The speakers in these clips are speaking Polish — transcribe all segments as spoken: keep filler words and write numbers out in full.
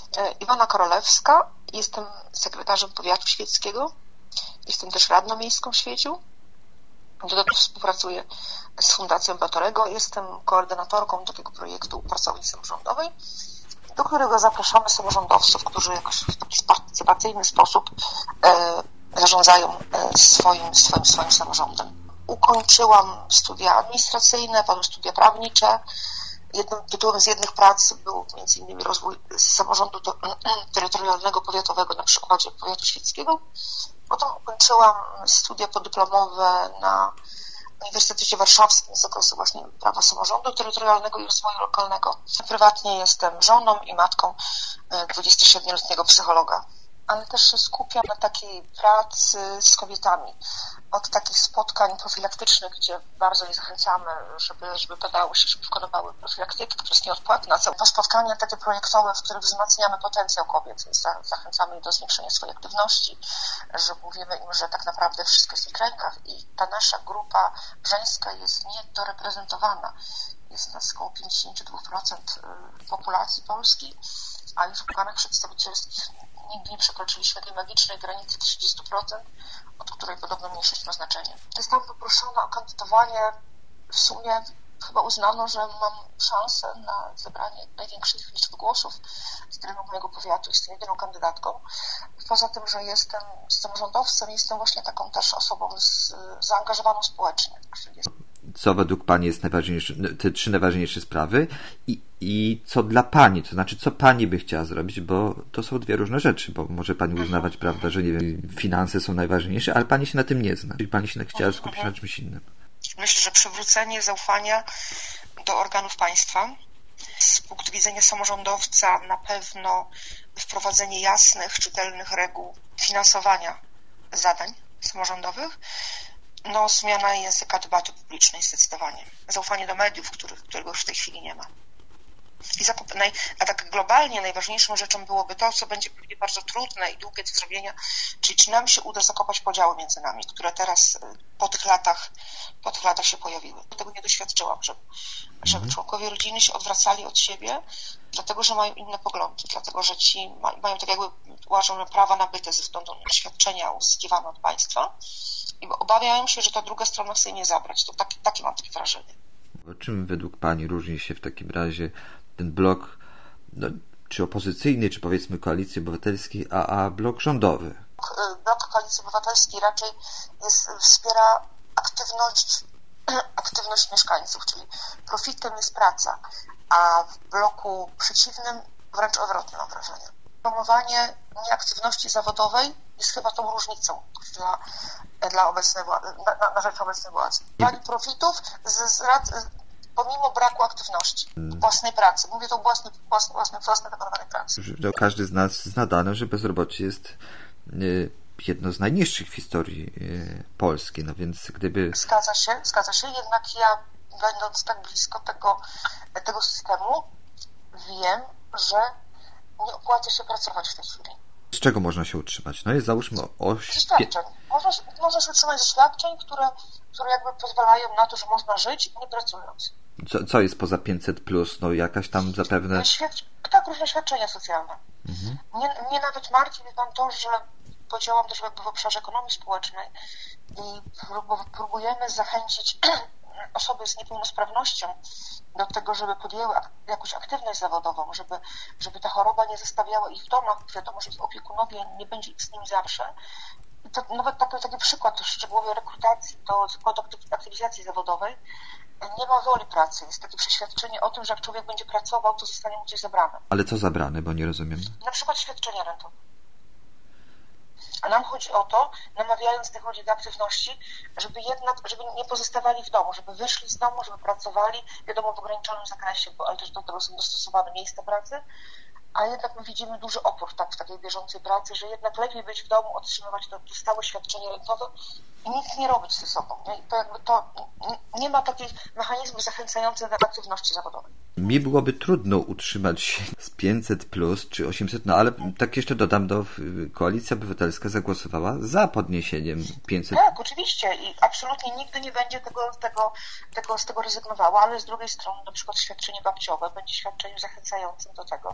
Iwona Korolewska, jestem sekretarzem powiatu świeckiego, jestem też radną miejską w Świeciu. Dodatkowo współpracuję z Fundacją Batorego, jestem koordynatorką takiego projektu pracowni samorządowej, do którego zapraszamy samorządowców, którzy jakoś w taki partycypacyjny sposób e, zarządzają e, swoim, swoim, swoim samorządem. Ukończyłam studia administracyjne, potem studia prawnicze. Jednym tytułem z jednych prac był między innymi rozwój samorządu terytorialnego powiatowego na przykładzie powiatu świeckiego. Potem ukończyłam studia podyplomowe na Uniwersytecie Warszawskim z zakresu właśnie prawa samorządu terytorialnego i rozwoju lokalnego. Prywatnie jestem żoną i matką dwudziestosiedmioletniego psychologa, ale też się skupiam na takiej pracy z kobietami. Od takich spotkań profilaktycznych, gdzie bardzo je zachęcamy, żeby, żeby badały się, żeby wykonywały profilaktykę, która jest nieodpłatna. Po spotkania takie projektowe, w których wzmacniamy potencjał kobiet, więc zachęcamy je do zwiększenia swojej aktywności, że mówimy im, że tak naprawdę wszystko jest w ich rękach i ta nasza grupa żeńska jest niedoreprezentowana. Jest nas około pięćdziesiąt dwa procent populacji Polski, a już w organach przedstawicielskich nigdy nie przekroczyliśmy tej magicznej granicy trzydzieści procent, od której podobno mniejszość ma znaczenie. Zostałam poproszona o kandydowanie. W sumie chyba uznano, że mam szansę na zebranie największej liczby głosów z terenu mojego powiatu. Jestem jedyną kandydatką. Poza tym, że jestem samorządowcem, jestem właśnie taką też osobą z, zaangażowaną społecznie. Co według Pani jest najważniejsze, te trzy najważniejsze sprawy i, i co dla Pani, to znaczy co Pani by chciała zrobić, bo to są dwie różne rzeczy, bo może Pani uznawać, prawda, że nie wiem, finanse są najważniejsze, ale Pani się na tym nie zna, czyli Pani się chciała skupić na czymś innym. Myślę, że przywrócenie zaufania do organów państwa. Z punktu widzenia samorządowca na pewno wprowadzenie jasnych, czytelnych reguł finansowania zadań samorządowych. No, zmiana języka debaty publicznej zdecydowanie. Zaufanie do mediów, których, którego już w tej chwili nie ma. I zakup, naj, a tak globalnie najważniejszą rzeczą byłoby to, co będzie pewnie bardzo trudne i długie do zrobienia, czyli czy nam się uda zakopać podziały między nami, które teraz po tych latach, po tych latach się pojawiły. Tego nie doświadczyłam, żeby, żeby członkowie rodziny się odwracali od siebie, dlatego, że mają inne poglądy, dlatego, że ci ma, mają tak jakby, uważam, prawa nabyte ze względu na doświadczenia uzyskiwane od państwa i obawiają się, że ta druga strona chce nie zabrać. To taki, takie mam takie wrażenie. Czym według Pani różni się w takim razie ten blok, no, czy opozycyjny, czy powiedzmy Koalicji Obywatelskiej, a, a blok rządowy? Blok Koalicji Obywatelskiej raczej jest, wspiera aktywność, aktywność mieszkańców, czyli profitem jest praca, a w bloku przeciwnym wręcz odwrotnie mam wrażenie. Promowanie nieaktywności zawodowej jest chyba tą różnicą dla, dla obecnej władzy, na, na rzecz obecnej władzy. Promowanie profitów z, z rad, pomimo braku aktywności, własnej pracy. Mówię to o własnej, własnej, własnej, własnej wykonywanej pracy. No, każdy z nas zna dane, że bezrobocie jest y, jedno z najniższych w historii y, Polski, no więc gdyby... Zgadza się, zgadza się, jednak ja, będąc tak blisko tego, tego systemu, wiem, że nie opłaca się pracować w tej chwili. Z czego można się utrzymać? No i załóżmy oś... Ze świadczeń. Można się, można się utrzymać ze świadczeń, które, które jakby pozwalają na to, że można żyć, nie pracując. Co, co jest poza pięćset plus? No jakaś tam zapewne... Świadcz... Tak, różne świadczenia socjalne. Mhm. Mnie, mnie nawet martwi wie pan to, że podziałam też jakby w obszarze ekonomii społecznej i próbujemy zachęcić osoby z niepełnosprawnością do tego, żeby podjęły jakąś aktywność zawodową, żeby, żeby ta choroba nie zostawiała ich w domach. Wiadomo, że ich opiekunowie nie będzie z nimi zawsze. I to nawet taki, taki przykład szczegółowej rekrutacji do zakładu aktywizacji zawodowej. Nie ma woli pracy. Jest takie przeświadczenie o tym, że jak człowiek będzie pracował, to zostanie mu coś zabrane. Ale co zabrane, bo nie rozumiem. Na przykład świadczenia rentowe. A nam chodzi o to, namawiając tych ludzi do aktywności, żeby jednak, żeby nie pozostawali w domu, żeby wyszli z domu, żeby pracowali, wiadomo, w ograniczonym zakresie, bo ale też do tego są dostosowane miejsca pracy, a jednak my widzimy duży opór tak, w takiej bieżącej pracy, że jednak lepiej być w domu, otrzymywać to, to stałe świadczenie rentowe i nic nie robić ze sobą. Nie? I to jakby to nie ma takich mechanizmów zachęcających do aktywności zawodowej. Mi byłoby trudno utrzymać się z pięćset plus czy osiemset, no ale tak jeszcze dodam, do Koalicja Obywatelska zagłosowała za podniesieniem pięćset. Tak, oczywiście i absolutnie nigdy nie będzie tego, tego, tego, z tego rezygnowała, ale z drugiej strony na przykład świadczenie babciowe będzie świadczeniem zachęcającym do tego,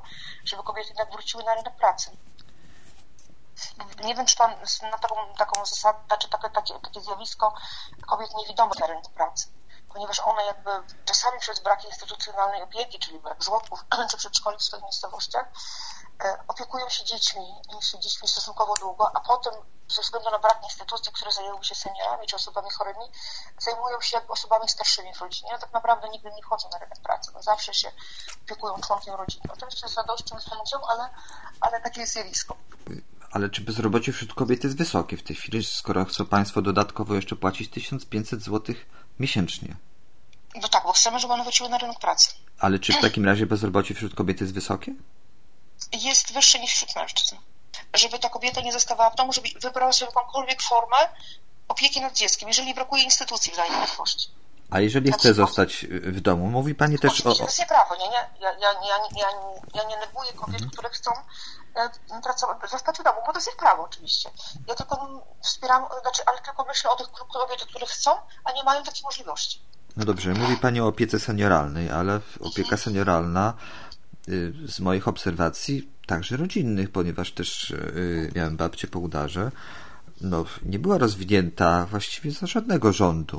żeby kobiety jednak wróciły na rynek pracy. Nie wiem, czy pan na taką, taką zasadę, czy takie, takie, takie zjawisko kobiet niewidomych na rynku pracy, ponieważ one jakby czasami przez brak instytucjonalnej opieki, czyli brak żłobków czy przedszkoli w swoich miejscowościach, opiekują się dziećmi i się dziećmi stosunkowo długo, a potem ze względu na brak instytucji, które zajęły się seniorami czy osobami chorymi, zajmują się osobami starszymi w rodzinie, a tak naprawdę nigdy nie wchodzą na rynek pracy, bo zawsze się opiekują członkiem rodziny. Oczywiście z radością, z chęcią, ale, ale takie jest zjawisko. Ale czy bezrobocie wśród kobiet jest wysokie w tej chwili, skoro chcą państwo dodatkowo jeszcze płacić tysiąc pięćset złotych miesięcznie? No tak, bo chcemy, żeby one wróciły na rynek pracy. Ale czy w takim razie bezrobocie wśród kobiet jest wysokie? Jest wyższe niż wśród mężczyzn. Żeby ta kobieta nie zostawała w domu, żeby wybrała sobie jakąkolwiek formę opieki nad dzieckiem, jeżeli brakuje instytucji wzajemnej łatwości. A jeżeli chce zostać w domu? Mówi pani też Oczywiście, o... to jest jej prawo, nie? nie? Ja, ja, ja, ja, ja nie neguję kobiet, mhm. które chcą e, pracować, zostać w domu, bo to jest ich prawo oczywiście. Ja tylko wspieram, znaczy, ale tylko myślę o tych kobietach, które chcą, a nie mają takiej możliwości. No dobrze, mówi pani o opiece senioralnej, ale opieka mhm. senioralna y, z moich obserwacji, także rodzinnych, ponieważ też y, miałem babcię po udarze, no, nie była rozwinięta właściwie za żadnego rządu.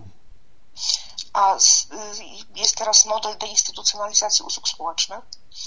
A jest teraz model deinstytucjonalizacji usług społecznych,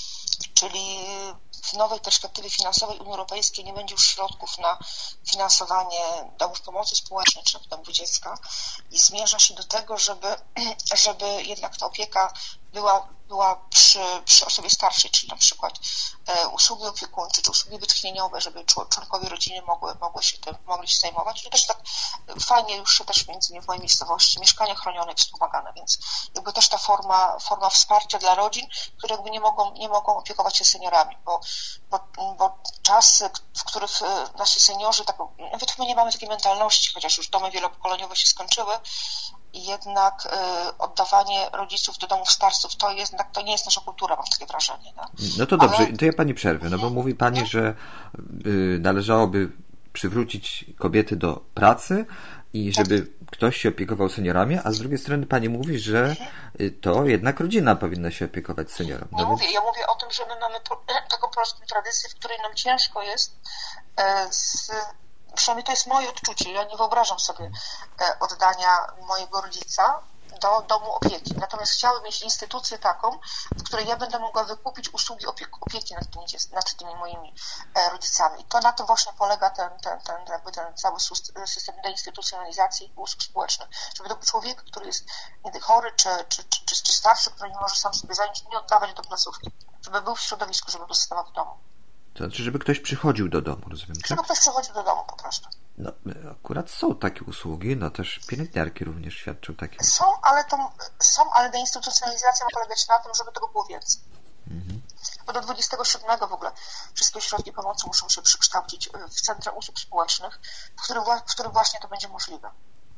czyli w nowej perspektywie finansowej Unii Europejskiej nie będzie już środków na finansowanie domów pomocy społecznej czy domów dziecka i zmierza się do tego, żeby, żeby jednak ta opieka była, była przy, przy osobie starszej, czyli na przykład e, usługi opiekuńcze czy usługi wytchnieniowe, żeby członkowie rodziny mogły, mogły się tym, mogli się zajmować. To też tak fajnie już się też między innymi w mojej miejscowości mieszkania chronione wspomagane, więc jakby też ta forma, forma wsparcia dla rodzin, które jakby nie mogą, nie mogą opiekować się seniorami, bo, bo, bo czasy, w których nasi seniorzy, tak, nawet my nie mamy takiej mentalności, chociaż już domy wielopokoleniowe się skończyły, i jednak y, oddawanie rodziców do domów starców to jest, to nie jest nasza kultura, mam takie wrażenie. No, no to dobrze, ale... to ja pani przerwę, no bo mówi pani, że y, należałoby przywrócić kobiety do pracy i żeby tak. ktoś się opiekował seniorami, a z drugiej strony pani mówi, że y, to jednak rodzina powinna się opiekować seniorem. No nie więc... mówię, ja mówię o tym, że my mamy taką polską tradycję, w której nam ciężko jest y, z przynajmniej to jest moje odczucie. Ja nie wyobrażam sobie oddania mojego rodzica do domu opieki. Natomiast chciałabym mieć instytucję taką, w której ja będę mogła wykupić usługi opieki, opieki nad tymi, nad tymi moimi rodzicami. I to na tym właśnie polega ten, ten, ten, jakby ten cały system deinstytucjonalizacji usług społecznych. Żeby do człowieka, który jest chory czy, czy, czy, czy starszy, który nie może sam sobie zająć, nie oddawać do placówki. Żeby był w środowisku, żeby pozostawał w domu. To znaczy, żeby ktoś przychodził do domu, rozumiem, tak? Żeby ktoś przychodził do domu po prostu. No, akurat są takie usługi, no też pielęgniarki również świadczą takie usługi. Są, ale to są, ale deinstytucjonalizacja ma polegać na tym, żeby tego było więcej. Mhm. Bo do dwudziestego siódmego w ogóle wszystkie środki pomocy muszą się przekształcić w Centrum Usług Społecznych, w którym, w którym właśnie to będzie możliwe.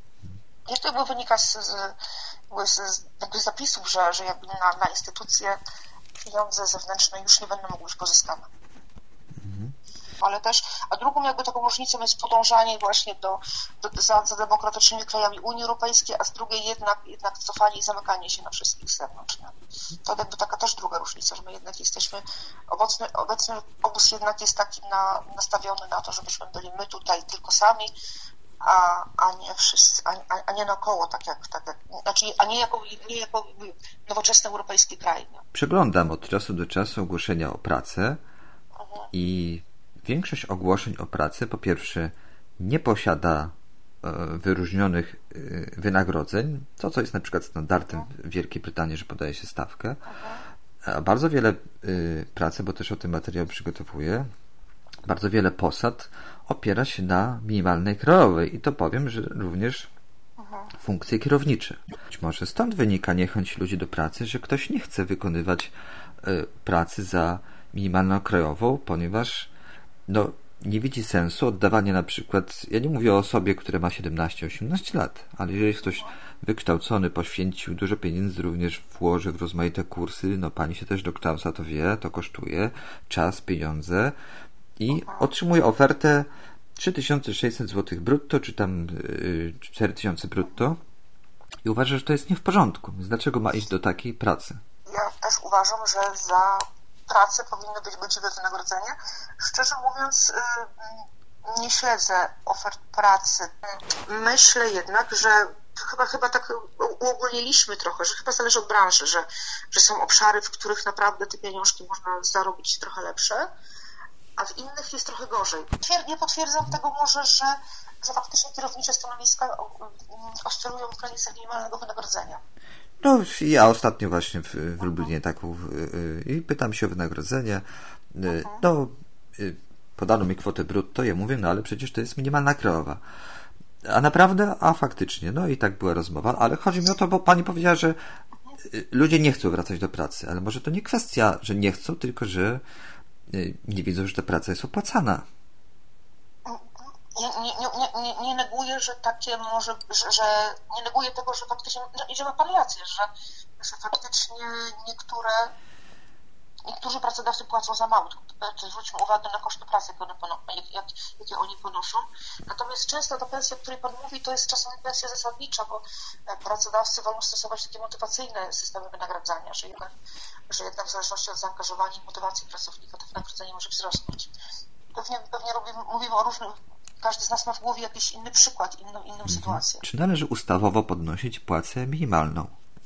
I to jakby wynika z, z, z, jakby z zapisów, że, że jakby na, na instytucje pieniądze zewnętrzne już nie będą mogły być pozyskane. Ale też, a drugą jakby taką różnicą jest podążanie właśnie do, do, za, za demokratycznymi krajami Unii Europejskiej, a z drugiej jednak, jednak cofanie i zamykanie się na wszystkich z zewnątrz. Nie? To jakby taka też druga różnica, że my jednak jesteśmy, obecny, obecny obóz jednak jest taki na, nastawiony na to, żebyśmy byli my tutaj tylko sami, a, a nie wszyscy, a, a nie naokoło, tak jak, tak jak znaczy, a nie jako, nie jako nowoczesny europejski kraj. Nie? Przeglądam od czasu do czasu ogłoszenia o pracę mhm. i większość ogłoszeń o pracę, po pierwsze, nie posiada wyróżnionych wynagrodzeń, to co jest na przykład standardem w Wielkiej Brytanii, że podaje się stawkę. A bardzo wiele pracy, bo też o tym materiał przygotowuję, bardzo wiele posad opiera się na minimalnej krajowej i to powiem, że również funkcje kierownicze. Być może stąd wynika niechęć ludzi do pracy, że ktoś nie chce wykonywać pracy za minimalną krajową, ponieważ no, nie widzi sensu oddawania na przykład, ja nie mówię o osobie, która ma siedemnaście osiemnaście lat, ale jeżeli jest ktoś wykształcony, poświęcił dużo pieniędzy, również włoży w rozmaite kursy, no pani się też dokształca, to wie, to kosztuje czas, pieniądze i otrzymuje ofertę trzy tysiące sześćset złotych brutto, czy tam cztery tysiące brutto i uważa, że to jest nie w porządku. Więc dlaczego ma iść do takiej pracy? Ja też uważam, że za pracy powinno być godziwe wynagrodzenie. Szczerze mówiąc, nie śledzę ofert pracy. Myślę jednak, że chyba, chyba tak uogólniliśmy trochę, że chyba zależy od branży, że, że są obszary, w których naprawdę te pieniążki można zarobić trochę lepsze, a w innych jest trochę gorzej. Nie potwierdzam tego może, że, że faktycznie kierownicze stanowiska oscylują w granicy minimalnego wynagrodzenia. No, ja ostatnio właśnie w, w Lublinie tak i pytam się o wynagrodzenie. No, podano mi kwotę brutto, ja mówię, no ale przecież to jest minimalna krajowa. A naprawdę? A faktycznie. No i tak była rozmowa, ale chodzi mi o to, bo pani powiedziała, że ludzie nie chcą wracać do pracy, ale może to nie kwestia, że nie chcą, tylko że nie widzą, że ta praca jest opłacana. Nie, nie, nie, nie, nie neguję, że takie może, że, że nie neguję tego, że faktycznie, i że ma pan rację, że, że faktycznie niektóre niektórzy pracodawcy płacą za mało. Zwróćmy uwagę na koszty pracy, jakie, one, jak, jakie oni ponoszą. Natomiast często ta pensja, o której pan mówi, to jest czasami pensja zasadnicza, bo pracodawcy wolą stosować takie motywacyjne systemy wynagradzania, że jednak, że jednak w zależności od zaangażowania i motywacji pracownika to wynagrodzenie może wzrosnąć. Pewnie, pewnie robimy, mówimy o różnych, każdy z nas ma w głowie jakiś inny przykład, inną, inną mhm. sytuację. Czy należy ustawowo podnosić płacę minimalną?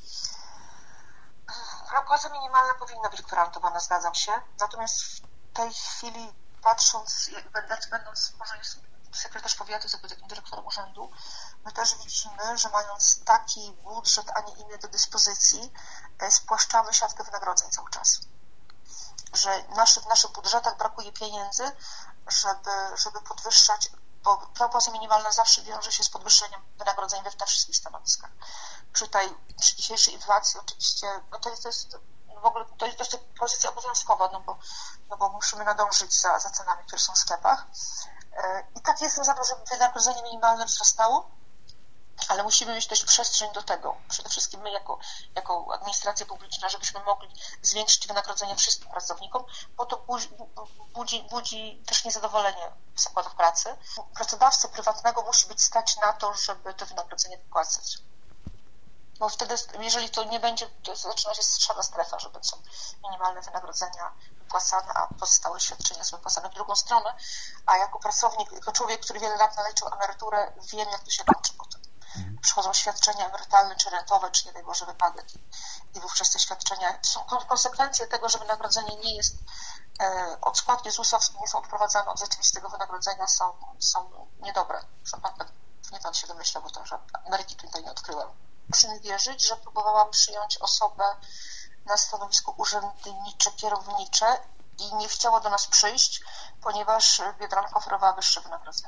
Płaca minimalna powinna być gwarantowana, zgadzam się. Natomiast w tej chwili, patrząc, będąc, będąc może jest sekretarz powiatu, jest takim dyrektorem urzędu, my też widzimy, że mając taki budżet, a nie inny do dyspozycji, spłaszczamy siatkę wynagrodzeń cały czas. Że naszy, w naszych budżetach brakuje pieniędzy, żeby, żeby podwyższać, bo płaca minimalna zawsze wiąże się z podwyższeniem wynagrodzeń we na wszystkich stanowiskach. Przy tej przy dzisiejszej inflacji oczywiście, no to jest, to jest w ogóle to jest, to jest pozycja obowiązkowa, no bo, no bo musimy nadążyć za, za cenami, które są w sklepach. I tak jestem za to, żeby wynagrodzenie minimalne wzrastało, ale musimy mieć też przestrzeń do tego, przede wszystkim my jako, jako administracja publiczna, żebyśmy mogli zwiększyć wynagrodzenia wszystkim pracownikom, bo to budzi, budzi, budzi też niezadowolenie w zakładach pracy. Pracodawcę prywatnego musi być stać na to, żeby to wynagrodzenie wypłacać. Bo wtedy, jeżeli to nie będzie, to zaczyna się szara strefa, że będą minimalne wynagrodzenia wypłacane, a pozostałe świadczenia są wypłacane w drugą stronę, a jako pracownik, jako człowiek, który wiele lat naliczył emeryturę, wiem, jak to się kończy potem. Przychodzą świadczenia emerytalne, czy rentowe, czy nie daj Boże wypadek. I wówczas te świadczenia są konsekwencje tego, że wynagrodzenie nie jest e, od składki z U S A nie są odprowadzane od rzeczywistego wynagrodzenia, są, są niedobre. Nie pan się domyślał, bo to, że Ameryki tutaj nie odkryłem. Proszę mi wierzyć, że próbowałam przyjąć osobę na stanowisko urzędnicze, kierownicze i nie chciała do nas przyjść, ponieważ Biedronka oferowała wyższe wynagrodzenie.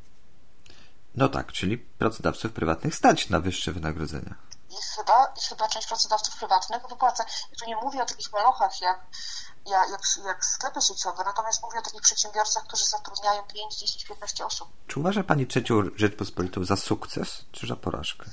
No tak, czyli pracodawców prywatnych stać na wyższe wynagrodzenia. I chyba, i chyba część pracodawców prywatnych wypłaca. Ja tu nie mówię o takich maluchach jak, jak, jak, jak sklepy sieciowe, natomiast mówię o takich przedsiębiorcach, którzy zatrudniają pięć, dziesięć, piętnaście osób. Czy uważa Pani trzecią Rzeczpospolitą za sukces, czy za porażkę?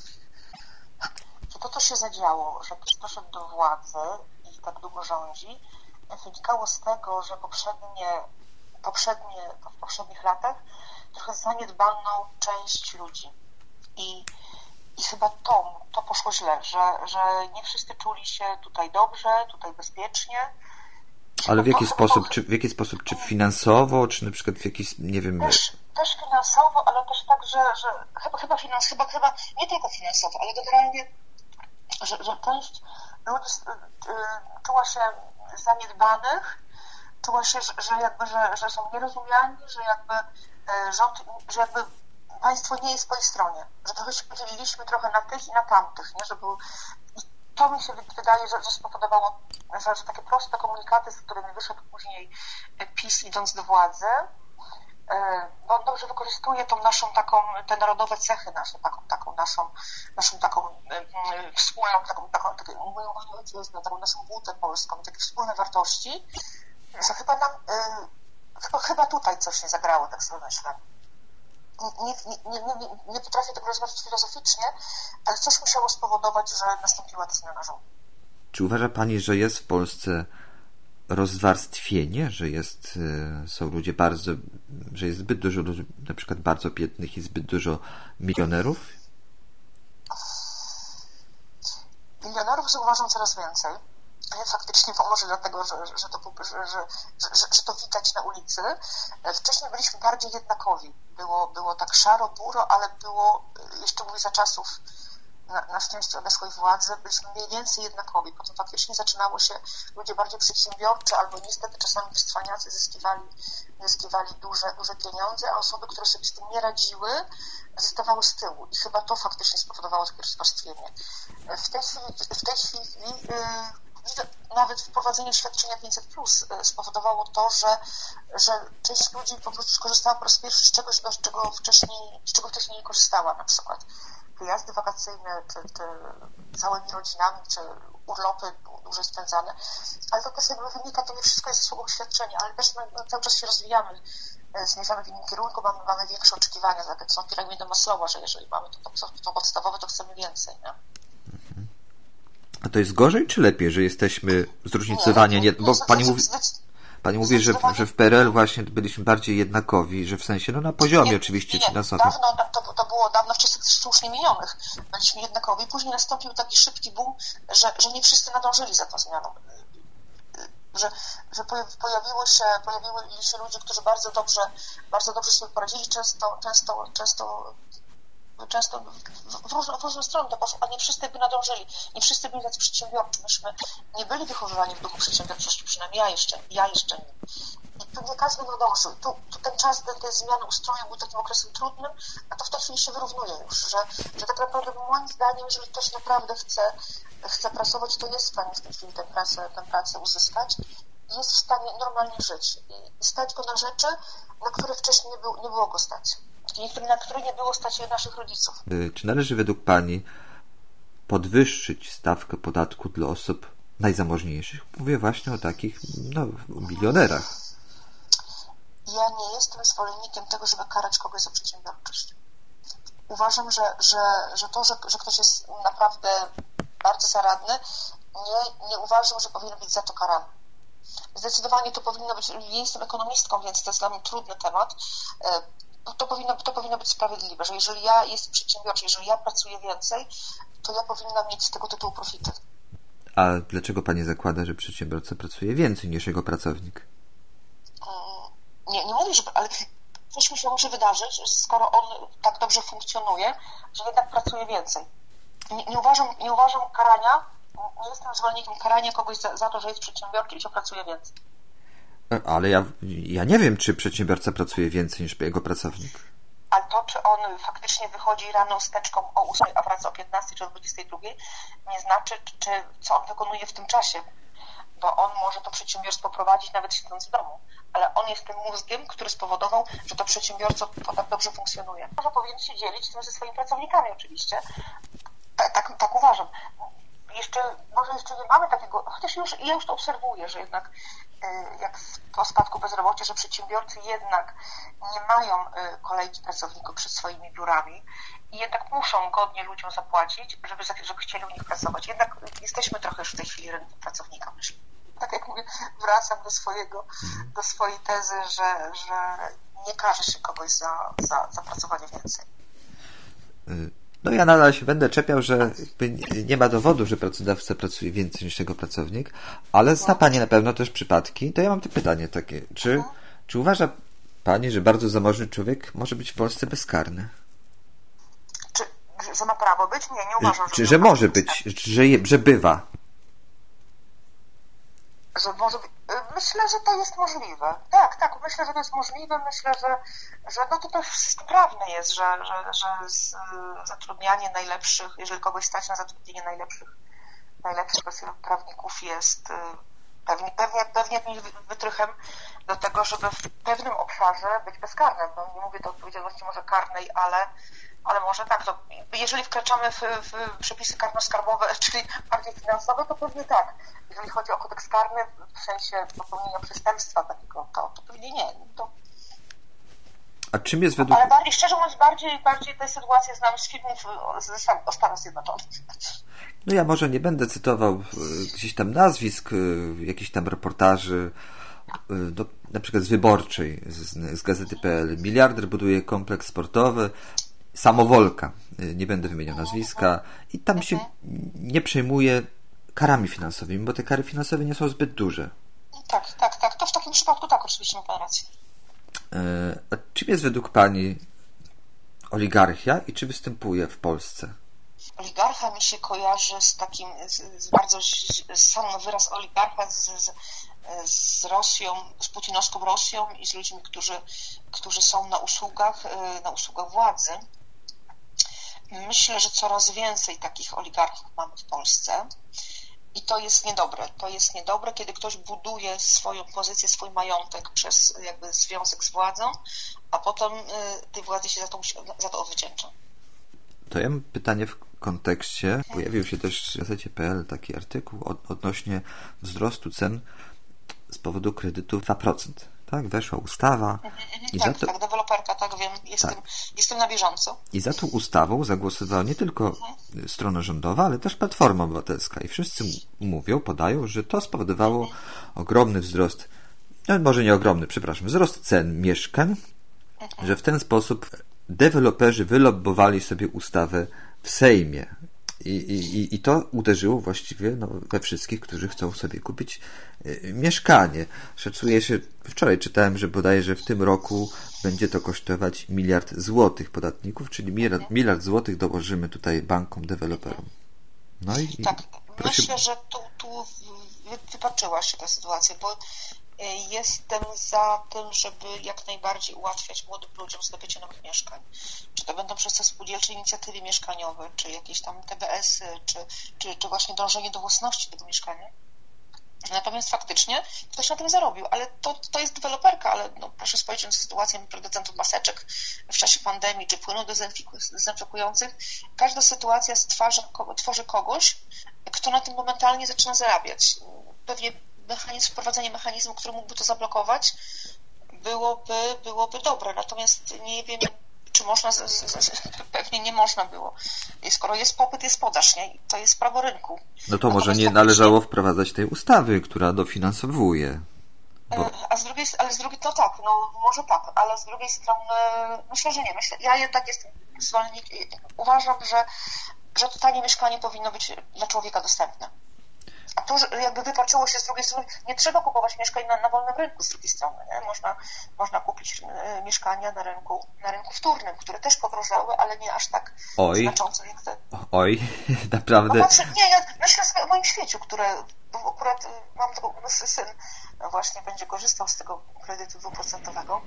To, co się zadziało, że ktoś doszedł do władzy i tak długo rządzi, wynikało z tego, że poprzednie, poprzednie, w poprzednich latach trochę zaniedbano część ludzi. I, i chyba to, to poszło źle, że, że nie wszyscy czuli się tutaj dobrze, tutaj bezpiecznie. Ale w jaki sposób? Czy, w jaki sposób? Czy finansowo, czy na przykład w jakiś, nie wiem... Też, też finansowo, ale też tak, że, że chyba, chyba, finans, chyba, chyba nie tylko finansowo, ale generalnie, że, że część ludzi czuła się zaniedbanych, czuła się, że, że jakby, że, że są nierozumiani, że jakby rząd, że jakby państwo nie jest po ich stronie, że trochę się podzieliliśmy trochę na tych i na tamtych, nie? Że był, i to mi się wydaje, że, że spowodowało, że, że takie proste komunikaty, z którymi wyszedł później PiS idąc do władzy, bo on dobrze wykorzystuje tą naszą taką, te narodowe cechy nasze, taką, taką naszą, naszą taką wspólną, taką, taką, taką, moją ojczyznę, taką naszą wódę polską, takie wspólne wartości, że chyba nam, chyba, chyba tutaj coś nie zagrało, tak sobie myślę. Nie, nie, nie, nie, nie potrafię tego rozmawiać filozoficznie, ale coś musiało spowodować, że nastąpiła ta zmiana rządu. Czy uważa Pani, że jest w Polsce rozwarstwienie, że jest, są ludzie bardzo, że jest zbyt dużo ludzi, na przykład bardzo biednych i zbyt dużo milionerów? Milionerów zauważam coraz więcej, faktycznie pomoże, dlatego że, że, to, że, że, że, że to widać na ulicy. Wcześniej byliśmy bardziej jednakowi. Było, było tak szaro, buro, ale było, jeszcze mówię za czasów na, na szczęście odeszłej władzy, byliśmy mniej więcej jednakowi. Potem faktycznie zaczynało się, ludzie bardziej przedsiębiorczy albo niestety czasami cwaniacy zyskiwali, zyskiwali duże, duże pieniądze, a osoby, które sobie z tym nie radziły, zostawały z tyłu. I chyba to faktycznie spowodowało takie rozwarstwienie. W tej chwili, w tej chwili yy, nawet wprowadzenie świadczenia pięćset plus spowodowało to, że, że część ludzi po prostu skorzystała po raz pierwszy z czegoś, z czego wcześniej, z czego wcześniej nie korzystała, na przykład wyjazdy wakacyjne, czy, czy całymi rodzinami, czy urlopy dłużej spędzane, ale to też jakby wynika, to nie wszystko jest zasługą świadczenia, ale też my, my cały czas się rozwijamy, zmierzamy w innym kierunku, mamy, mamy większe oczekiwania, tak jak są piramidy Maslowa, że jeżeli mamy to, to, to podstawowe, to chcemy więcej, nie? A to jest gorzej czy lepiej, że jesteśmy zróżnicowani? Nie, nie, bo pani mówi, pani mówi że, że w P R L właśnie byliśmy bardziej jednakowi, że w sensie, no na poziomie nie, oczywiście nie, finansowym. Dawno, to, to było dawno w czasach słusznie minionych. Byliśmy jednakowi. Później nastąpił taki szybki boom, że, że nie wszyscy nadążyli za tą zmianą. Że, że pojawiło się, pojawiły się ludzie, którzy bardzo dobrze, bardzo dobrze sobie poradzili, często, często, często często w różną, w różną stronę to poszło, a nie wszyscy by nadążyli, nie wszyscy byli tacy przedsiębiorczy. Myśmy nie byli wychowywani w duchu przedsiębiorczości, przynajmniej ja jeszcze, ja jeszcze nie. I tu nie każdy nadążył. Tu, tu ten czas, te, te zmiany ustroju był takim okresem trudnym, a to w tej chwili się wyrównuje już, że, że tak naprawdę moim zdaniem, jeżeli ktoś naprawdę chce, chce pracować, to jest w stanie w tej chwili tę pracę, tę pracę uzyskać i jest w stanie normalnie żyć i stać go na rzeczy, na które wcześniej nie, był, nie było go stać. Niektóre, na które nie było stać naszych rodziców. Czy należy według pani podwyższyć stawkę podatku dla osób najzamożniejszych? Mówię właśnie o takich, no, milionerach. Ja nie jestem zwolennikiem tego, żeby karać kogoś za przedsiębiorczość. Uważam, że, że, że to, że, że ktoś jest naprawdę bardzo zaradny, nie, nie uważam, że powinien być za to karany. Zdecydowanie to powinno być, ja jestem ekonomistką, więc to jest dla mnie trudny temat. To powinno, to powinno być sprawiedliwe, że jeżeli ja jestem przedsiębiorczy, jeżeli ja pracuję więcej, to ja powinnam mieć z tego tytułu profity. A dlaczego pani zakłada, że przedsiębiorca pracuje więcej niż jego pracownik? Nie, nie mówię, że... Ale coś mu się może wydarzyć, skoro on tak dobrze funkcjonuje, że jednak pracuje więcej. Nie, nie, uważam, nie uważam karania, nie jestem zwolennikiem karania kogoś za, za to, że jest przedsiębiorczy i się pracuje więcej. Ale ja, ja nie wiem, czy przedsiębiorca pracuje więcej niż jego pracownik. A to, czy on faktycznie wychodzi rano z teczką o ósmej, a wraca o piętnastej czy o dwudziestej drugiej, nie znaczy, czy, czy co on wykonuje w tym czasie. Bo on może to przedsiębiorstwo prowadzić nawet siedząc w domu. Ale on jest tym mózgiem, który spowodował, że to przedsiębiorstwo tak dobrze funkcjonuje. Może powinien się dzielić tym ze swoimi pracownikami oczywiście. Tak, tak, tak uważam. Jeszcze, może jeszcze nie mamy takiego, chociaż już, ja już to obserwuję, że jednak jak po spadku bezrobocia, że przedsiębiorcy jednak nie mają kolejki pracowników przed swoimi biurami i jednak muszą godnie ludziom zapłacić, żeby, żeby chcieli u nich pracować. Jednak jesteśmy trochę już w tej chwili rynkiem pracownika. Tak jak mówię, wracam do swojego, do swojej tezy, że, że nie każe się kogoś za, za, za pracowanie więcej. No ja nadal się będę czepiał, że nie ma dowodu, że pracodawca pracuje więcej niż jego pracownik, ale zna pani na pewno też przypadki. To ja mam to pytanie takie. Czy, mhm. czy uważa pani, że bardzo zamożny człowiek może być w Polsce bezkarny? Czy, że ma prawo być? Nie, nie uważam, że... Czy, że może być, że, je, że bywa? Że może, myślę, że to jest możliwe. Tak, tak, myślę, że to jest możliwe. Myślę, że, że no to też sprawne jest, że, że, że z, zatrudnianie najlepszych, jeżeli kogoś stać na zatrudnienie najlepszych, najlepszych prawników jest pewnie, pewnie, pewnie jakimś wytrychem do tego, żeby w pewnym obszarze być bezkarnym. No, nie mówię do odpowiedzialności może karnej, ale ale może tak, to jeżeli wkraczamy w, w przepisy karno-skarbowe, czyli bardziej finansowe, to pewnie tak. Jeżeli chodzi o kodeks karny, w sensie popełnienia przestępstwa takiego, to, to pewnie nie. To... A czym jest według... Ale bardziej, szczerze mówiąc, bardziej, bardziej tę sytuację znam z filmów o Stanach Zjednoczonych. No ja może nie będę cytował gdzieś tam nazwisk, jakichś tam reportaży, do, na przykład z Wyborczej, z, z Gazety kropka pe el. Miliarder buduje kompleks sportowy, Samowolka, nie będę wymieniał nazwiska, i tam się nie przejmuje karami finansowymi, bo te kary finansowe nie są zbyt duże. Tak, tak, tak. To w takim przypadku tak, oczywiście ma Pan rację. A czym jest według Pani oligarchia i czy występuje w Polsce? Oligarcha mi się kojarzy z takim, z, z bardzo, sam wyraz oligarcha z, z, z Rosją, z putinowską Rosją i z ludźmi, którzy, którzy są na usługach, na usługach władzy. Myślę, że coraz więcej takich oligarchów mamy w Polsce i to jest niedobre. To jest niedobre, kiedy ktoś buduje swoją pozycję, swój majątek przez jakby związek z władzą, a potem tej władzy się za to, za to odwdzięcza. To ja mam pytanie w kontekście. Pojawił się też w gazecie kropka pe el taki artykuł od, odnośnie wzrostu cen z powodu kredytu dwa procent. Tak, weszła ustawa. I tak, za to... tak, deweloperka, tak wiem, jestem, tak. jestem na bieżąco. I za tą ustawą zagłosowała nie tylko mhm. strona rządowa, ale też Platforma Obywatelska. I wszyscy mówią, podają, że to spowodowało mhm. ogromny wzrost, no może nie ogromny, przepraszam, wzrost cen mieszkań, mhm. że w ten sposób deweloperzy wylobbowali sobie ustawę w Sejmie. I, i, i to uderzyło właściwie no, we wszystkich, którzy chcą sobie kupić y, mieszkanie. Szacuje się, wczoraj czytałem, że bodajże w tym roku będzie to kosztować miliard złotych podatników, czyli miliard, miliard złotych dołożymy tutaj bankom, deweloperom. No i, tak, i myślę, że tu, tu wypaczyła się ta sytuacja, bo jestem za tym, żeby jak najbardziej ułatwiać młodym ludziom zdobycie nowych mieszkań. Czy to będą przez te spółdzielcze inicjatywy mieszkaniowe, czy jakieś tam te be esy, czy, czy, czy właśnie dążenie do własności tego mieszkania. Natomiast faktycznie ktoś na tym zarobił, ale to, to jest deweloperka, ale no, proszę spojrzeć na sytuację producentów maseczek w czasie pandemii, czy płynów dezynfekujących. Każda sytuacja stwarza, tworzy kogoś, kto na tym momentalnie zaczyna zarabiać. Pewnie mechanizm, wprowadzenie mechanizmu, który mógłby to zablokować, byłoby, byłoby dobre. Natomiast nie wiem, czy można, z, z, z, pewnie nie można było. I skoro jest popyt, jest podaż, nie? To jest prawo rynku. No to może nie należało wprowadzać tej ustawy, która dofinansowuje. Bo... A z drugiej, ale z drugiej, no tak, no może tak, ale z drugiej strony myślę, że nie. Myślę, ja jednak jestem zwolennikiem, uważam, że, że to tanie mieszkanie powinno być dla człowieka dostępne. A to jakby wypaczyło się z drugiej strony, nie trzeba kupować mieszkań na, na wolnym rynku z drugiej strony. Nie? Można, można kupić e, mieszkania na rynku, na rynku wtórnym, które też podrożały, ale nie aż tak Oj. znacząco jak te. Oj, naprawdę. No, patrzę, nie, ja myślę sobie o moim świeciu, które akurat mam to, syn właśnie będzie korzystał z tego kredytu dwuprocentowego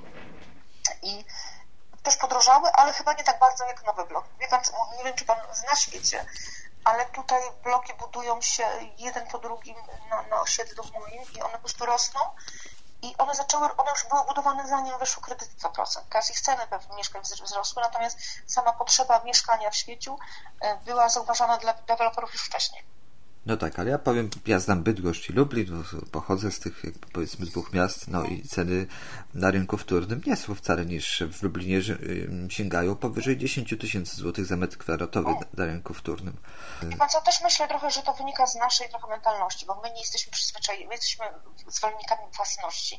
i też podrożały, ale chyba nie tak bardzo jak nowy blok. Wie pan, nie wiem, czy pan zna Świecie, ale tutaj bloki budują się jeden po drugim na, na osiedlu moim i one po prostu rosną i one zaczęły, one już były budowane zanim wyszły kredyty dwa procent. Teraz ich ceny pewnie mieszkań wzrosły, natomiast sama potrzeba mieszkania w Świeciu była zauważana dla deweloperów już wcześniej. No tak, ale ja powiem, ja znam Bydgoszcz i Lublin, pochodzę z tych jakby powiedzmy dwóch miast, no i ceny na rynku wtórnym nie są wcale niższe. W Lublinie sięgają powyżej dziesięć tysięcy złotych za metr kwadratowy o. na rynku wtórnym. I pan co, też myślę trochę, że to wynika z naszej trochę mentalności, bo my nie jesteśmy przyzwyczajeni, my jesteśmy zwolennikami własności.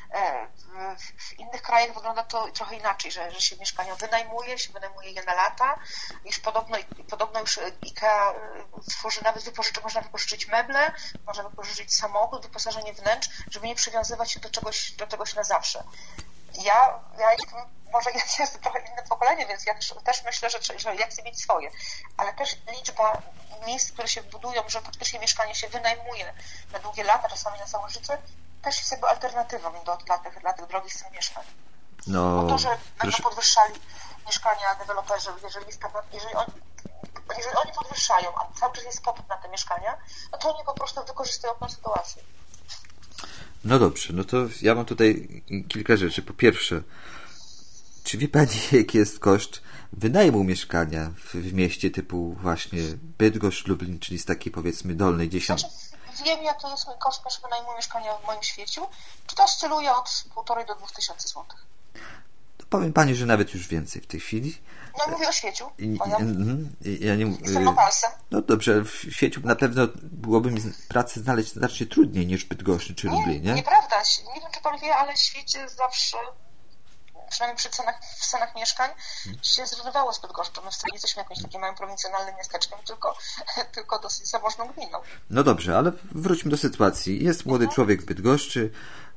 W, w innych krajach wygląda to trochę inaczej, że, że się mieszkania wynajmuje, się wynajmuje je na lata, już podobno, podobno już IKEA tworzy nawet wypożyczenie, można wypożyczyć meble, można wypożyczyć samochód, wyposażenie wnętrz, żeby nie przywiązywać się do czegoś, do czegoś na zawsze. Ja, ja może ja jestem trochę innym pokoleniem, więc ja też, też myślę, że, że ja chcę mieć swoje, ale też liczba miejsc, które się budują, że faktycznie mieszkanie się wynajmuje na długie lata, czasami na całe życie, też jest jakby alternatywą do, dla, tych, dla tych drogich cen mieszkań. No, bo to, że proszę... będą podwyższali mieszkania deweloperzy, jeżeli, jest, jeżeli, oni, jeżeli oni podwyższają, a cały czas jest popyt na te mieszkania, no to oni po prostu wykorzystują tę sytuację. No dobrze, no to ja mam tutaj kilka rzeczy. Po pierwsze, czy wie Pani, jaki jest koszt wynajmu mieszkania w, w mieście typu właśnie Bydgoszcz, Lublin, czyli z takiej powiedzmy dolnej dziesiątki? Znaczy, wiem, jaki jest mój koszt wynajmu mieszkania w moim świeciu. Czy to oscyluje od półtorej do dwóch tysięcy złotych? To powiem Pani, że nawet już więcej w tej chwili. No mówię o świeciu. I, ja, ja nie, jestem lokalsem. No dobrze, w świeciu na pewno byłoby mi pracę znaleźć znacznie trudniej niż w Bydgoszczy czy Lublinie. Nie, nieprawda. Nie wiem, czy Pan wie, ale w świecie zawsze przynajmniej przy cenach, w cenach mieszkań się zrównywało z Bydgoszczą. My wcale nie jesteśmy jakimś takim małym prowincjonalnym miasteczkiem, tylko, tylko dosyć zamożną gminą. No dobrze, ale wróćmy do sytuacji. Jest młody człowiek w Bydgoszczy,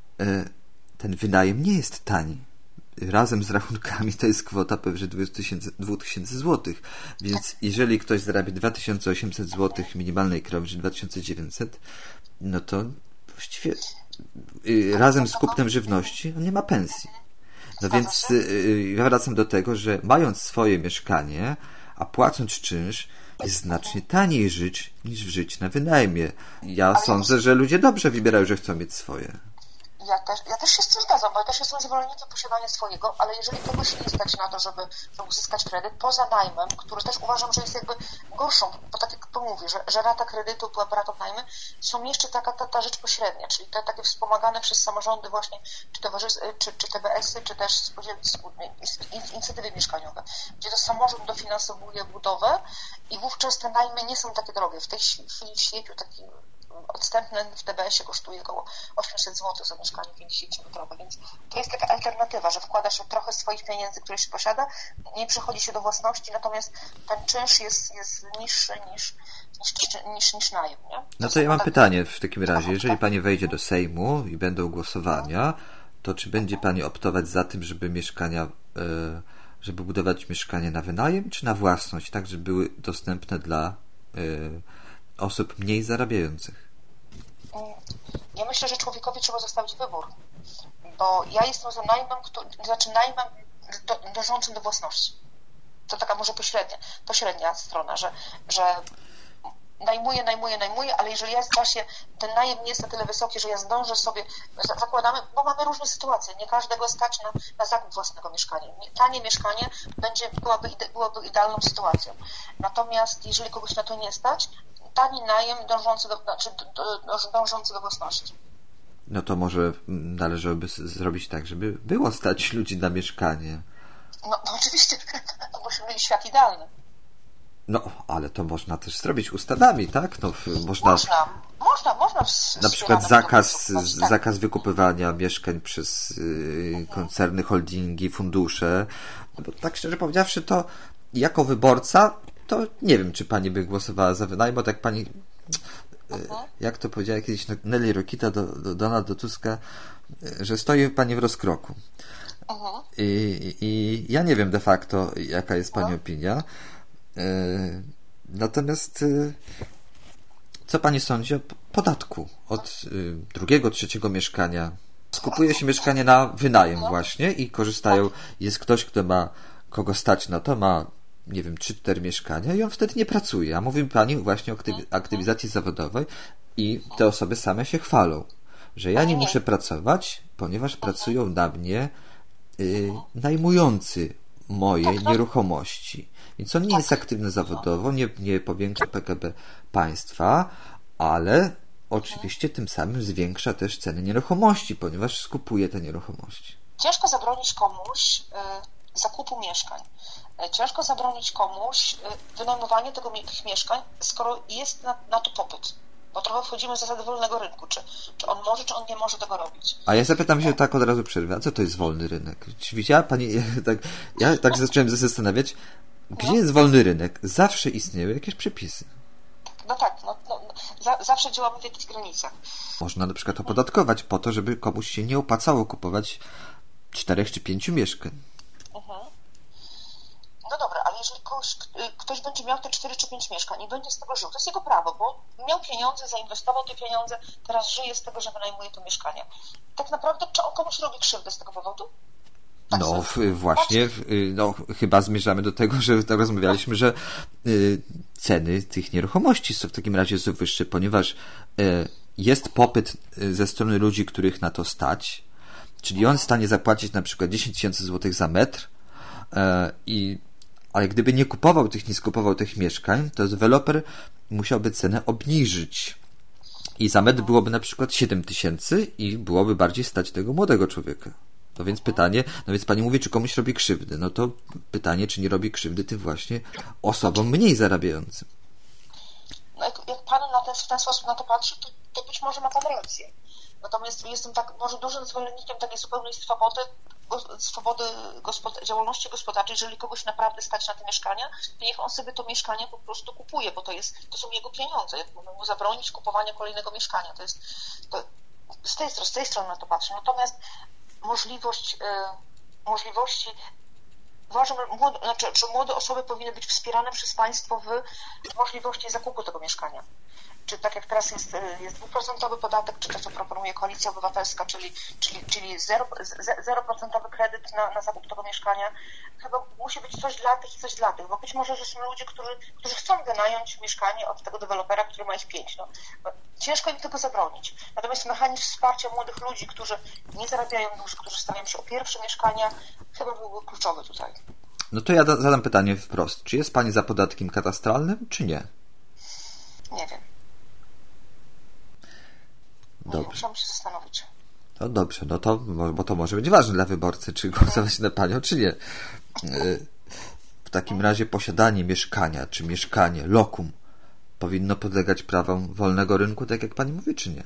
ten wynajem nie jest tani. Razem z rachunkami to jest kwota powyżej dwa tysiące złotych. Więc jeżeli ktoś zarabia dwa tysiące osiemset złotych minimalnej krajowej, czy dwa tysiące dziewięćset, no to właściwie razem z kupnem żywności on nie ma pensji. No więc ja wracam do tego, że mając swoje mieszkanie, a płacąc czynsz, jest znacznie taniej żyć niż żyć na wynajmie. Ja sądzę, że ludzie dobrze wybierają, że chcą mieć swoje. Ja też, ja też się z tym zgadzam, bo ja też jestem zwolennikiem posiadania swojego, ale jeżeli kogoś nie stać na to, żeby, żeby uzyskać kredyt poza najmem, który też uważam, że jest jakby gorszą, bo tak jak to mówię, że, że rata kredytu była ratą najmu, są jeszcze taka ta, ta rzecz pośrednia, czyli te takie wspomagane przez samorządy właśnie, czy, czy, czy T B S-y, czy też inicjatywy mieszkaniowe, gdzie to samorząd dofinansowuje budowę i wówczas te najmy nie są takie drogie. W tej chwili w świecie taki odstępny w T B S-ie kosztuje około osiemset złotych za mieszkanie pięćdziesięciometrowe, więc to jest taka alternatywa, że wkładasz trochę swoich pieniędzy, które się posiada, nie przechodzi się do własności, natomiast ten czynsz jest, jest niższy niż, niż, niż, niż najem. Nie? No to ja mam pytanie w takim razie. Jeżeli pani wejdzie do Sejmu i będą głosowania, to czy będzie pani optować za tym, żeby mieszkania, żeby budować mieszkanie na wynajem, czy na własność, tak, żeby były dostępne dla osób mniej zarabiających? Ja myślę, że człowiekowi trzeba zostawić wybór, bo ja jestem za najmem, który, znaczy najmem do, dążącym do własności. To taka może pośrednia, pośrednia strona, że, że najmuję, najmuję, najmuję, ale jeżeli ja w czasie ten najem nie jest na tyle wysoki, że ja zdążę sobie, zakładamy, bo mamy różne sytuacje, nie każdego stać na, na zakup własnego mieszkania. Tanie mieszkanie będzie, byłaby, byłaby idealną sytuacją. Natomiast jeżeli kogoś na to nie stać, tani najem dążący do, znaczy dążący do własności. No to może należałoby zrobić tak, żeby było stać ludzi na mieszkanie. No, no oczywiście, byśmy mieli świat idealny. No, ale to można też zrobić ustawami, tak? No, można, można, można, można w, na przykład zakaz, tak. zakaz wykupywania mieszkań przez yy, koncerny, holdingi, fundusze. No bo tak szczerze powiedziawszy, to jako wyborca to nie wiem, czy pani by głosowała za wynajem, bo tak pani, uh-huh. jak to powiedziała kiedyś Nelly Rokita do, do Donalda Tuska, że stoi pani w rozkroku. Uh-huh. I, I ja nie wiem de facto, jaka jest pani uh-huh. opinia. Natomiast co pani sądzi o podatku od drugiego, trzeciego mieszkania? Skupuje się mieszkanie na wynajem właśnie i korzystają, jest ktoś, kto ma, kogo stać na to, ma nie wiem, trzy cztery mieszkania i on wtedy nie pracuje. A mówi pani właśnie o aktywizacji zawodowej i te osoby same się chwalą, że ja nie muszę pracować, ponieważ pracują na mnie y, najmujący moje nieruchomości. Więc on nie jest aktywny zawodowo, nie, nie powiększa P K B państwa, ale oczywiście tym samym zwiększa też ceny nieruchomości, ponieważ skupuje te nieruchomości. Ciężko zabronić komuś y, zakupu mieszkań. Ciężko zabronić komuś wynajmowanie tego, tych mieszkań, skoro jest na, na to popyt. Bo trochę wchodzimy w zasady wolnego rynku. Czy, czy on może, czy on nie może tego robić. A ja zapytam się tak od razu przerwę, a co to jest wolny rynek? Czy widziała pani, ja tak, ja tak zacząłem się zastanawiać, gdzie jest wolny rynek? Zawsze istnieją jakieś przepisy. No tak, no, no, za, zawsze działamy w jakichś granicach. Można na przykład opodatkować po to, żeby komuś się nie opłacało kupować czterech czy pięciu mieszkań. Mhm. No dobra, ale jeżeli ktoś, ktoś będzie miał te cztery czy pięć mieszkań i będzie z tego żył, to jest jego prawo, bo miał pieniądze, zainwestował te pieniądze, teraz żyje z tego, że wynajmuje to mieszkanie. Tak naprawdę, czy on komuś robi krzywdę z tego powodu? Tak no w, właśnie, w, no chyba zmierzamy do tego, że tak rozmawialiśmy, że y, ceny tych nieruchomości są w takim razie są wyższe, ponieważ y, jest popyt ze strony ludzi, których na to stać, czyli on jest w stanie zapłacić na przykład dziesięć tysięcy złotych za metr, y, i ale gdyby nie kupował tych, nie skupował tych mieszkań, to deweloper musiałby cenę obniżyć. I za metr byłoby na przykład siedem tysięcy i byłoby bardziej stać tego młodego człowieka. No więc pytanie, no więc pani mówi, czy komuś robi krzywdy. No to pytanie, czy nie robi krzywdy tym właśnie osobom mniej zarabiającym. No jak, jak pan na ten, w ten sposób na to patrzy, to, to być może ma pan rację. Natomiast jestem tak, może dużym zwolennikiem takiej zupełnej swobody swobody gospod- działalności gospodarczej, jeżeli kogoś naprawdę stać na te mieszkania, to niech on sobie to mieszkanie po prostu kupuje, bo to jest, to są jego pieniądze. Jak możemy mu zabronić kupowania kolejnego mieszkania, to jest, to z tej, z tej strony na to patrzę. Natomiast możliwość, y, możliwości Uważam, że młode, znaczy, że młode osoby powinny być wspierane przez państwo w możliwości zakupu tego mieszkania. Czy tak jak teraz jest, jest dwuprocentowy podatek, czy to, co proponuje Koalicja Obywatelska, czyli, czyli, czyli zero procent kredyt na, na zakup tego mieszkania. Chyba musi być coś dla tych i coś dla tych, bo być może, że są ludzie, którzy, którzy chcą wynająć mieszkanie od tego dewelopera, który ma ich pięć. No, ciężko im tego zabronić. Natomiast mechanizm wsparcia młodych ludzi, którzy nie zarabiają dużo, którzy stawiają się o pierwsze mieszkania, chyba byłby kluczowy tutaj. No to ja da, zadam pytanie wprost. Czy jest Pani za podatkiem katastralnym, czy nie? Nie wiem. Dobrze. Musiałam się zastanowić. No dobrze, no to, bo to może być ważne dla wyborcy, czy głosować na Panią, czy nie. W takim razie posiadanie mieszkania, czy mieszkanie, lokum, powinno podlegać prawom wolnego rynku, tak jak Pani mówi, czy nie?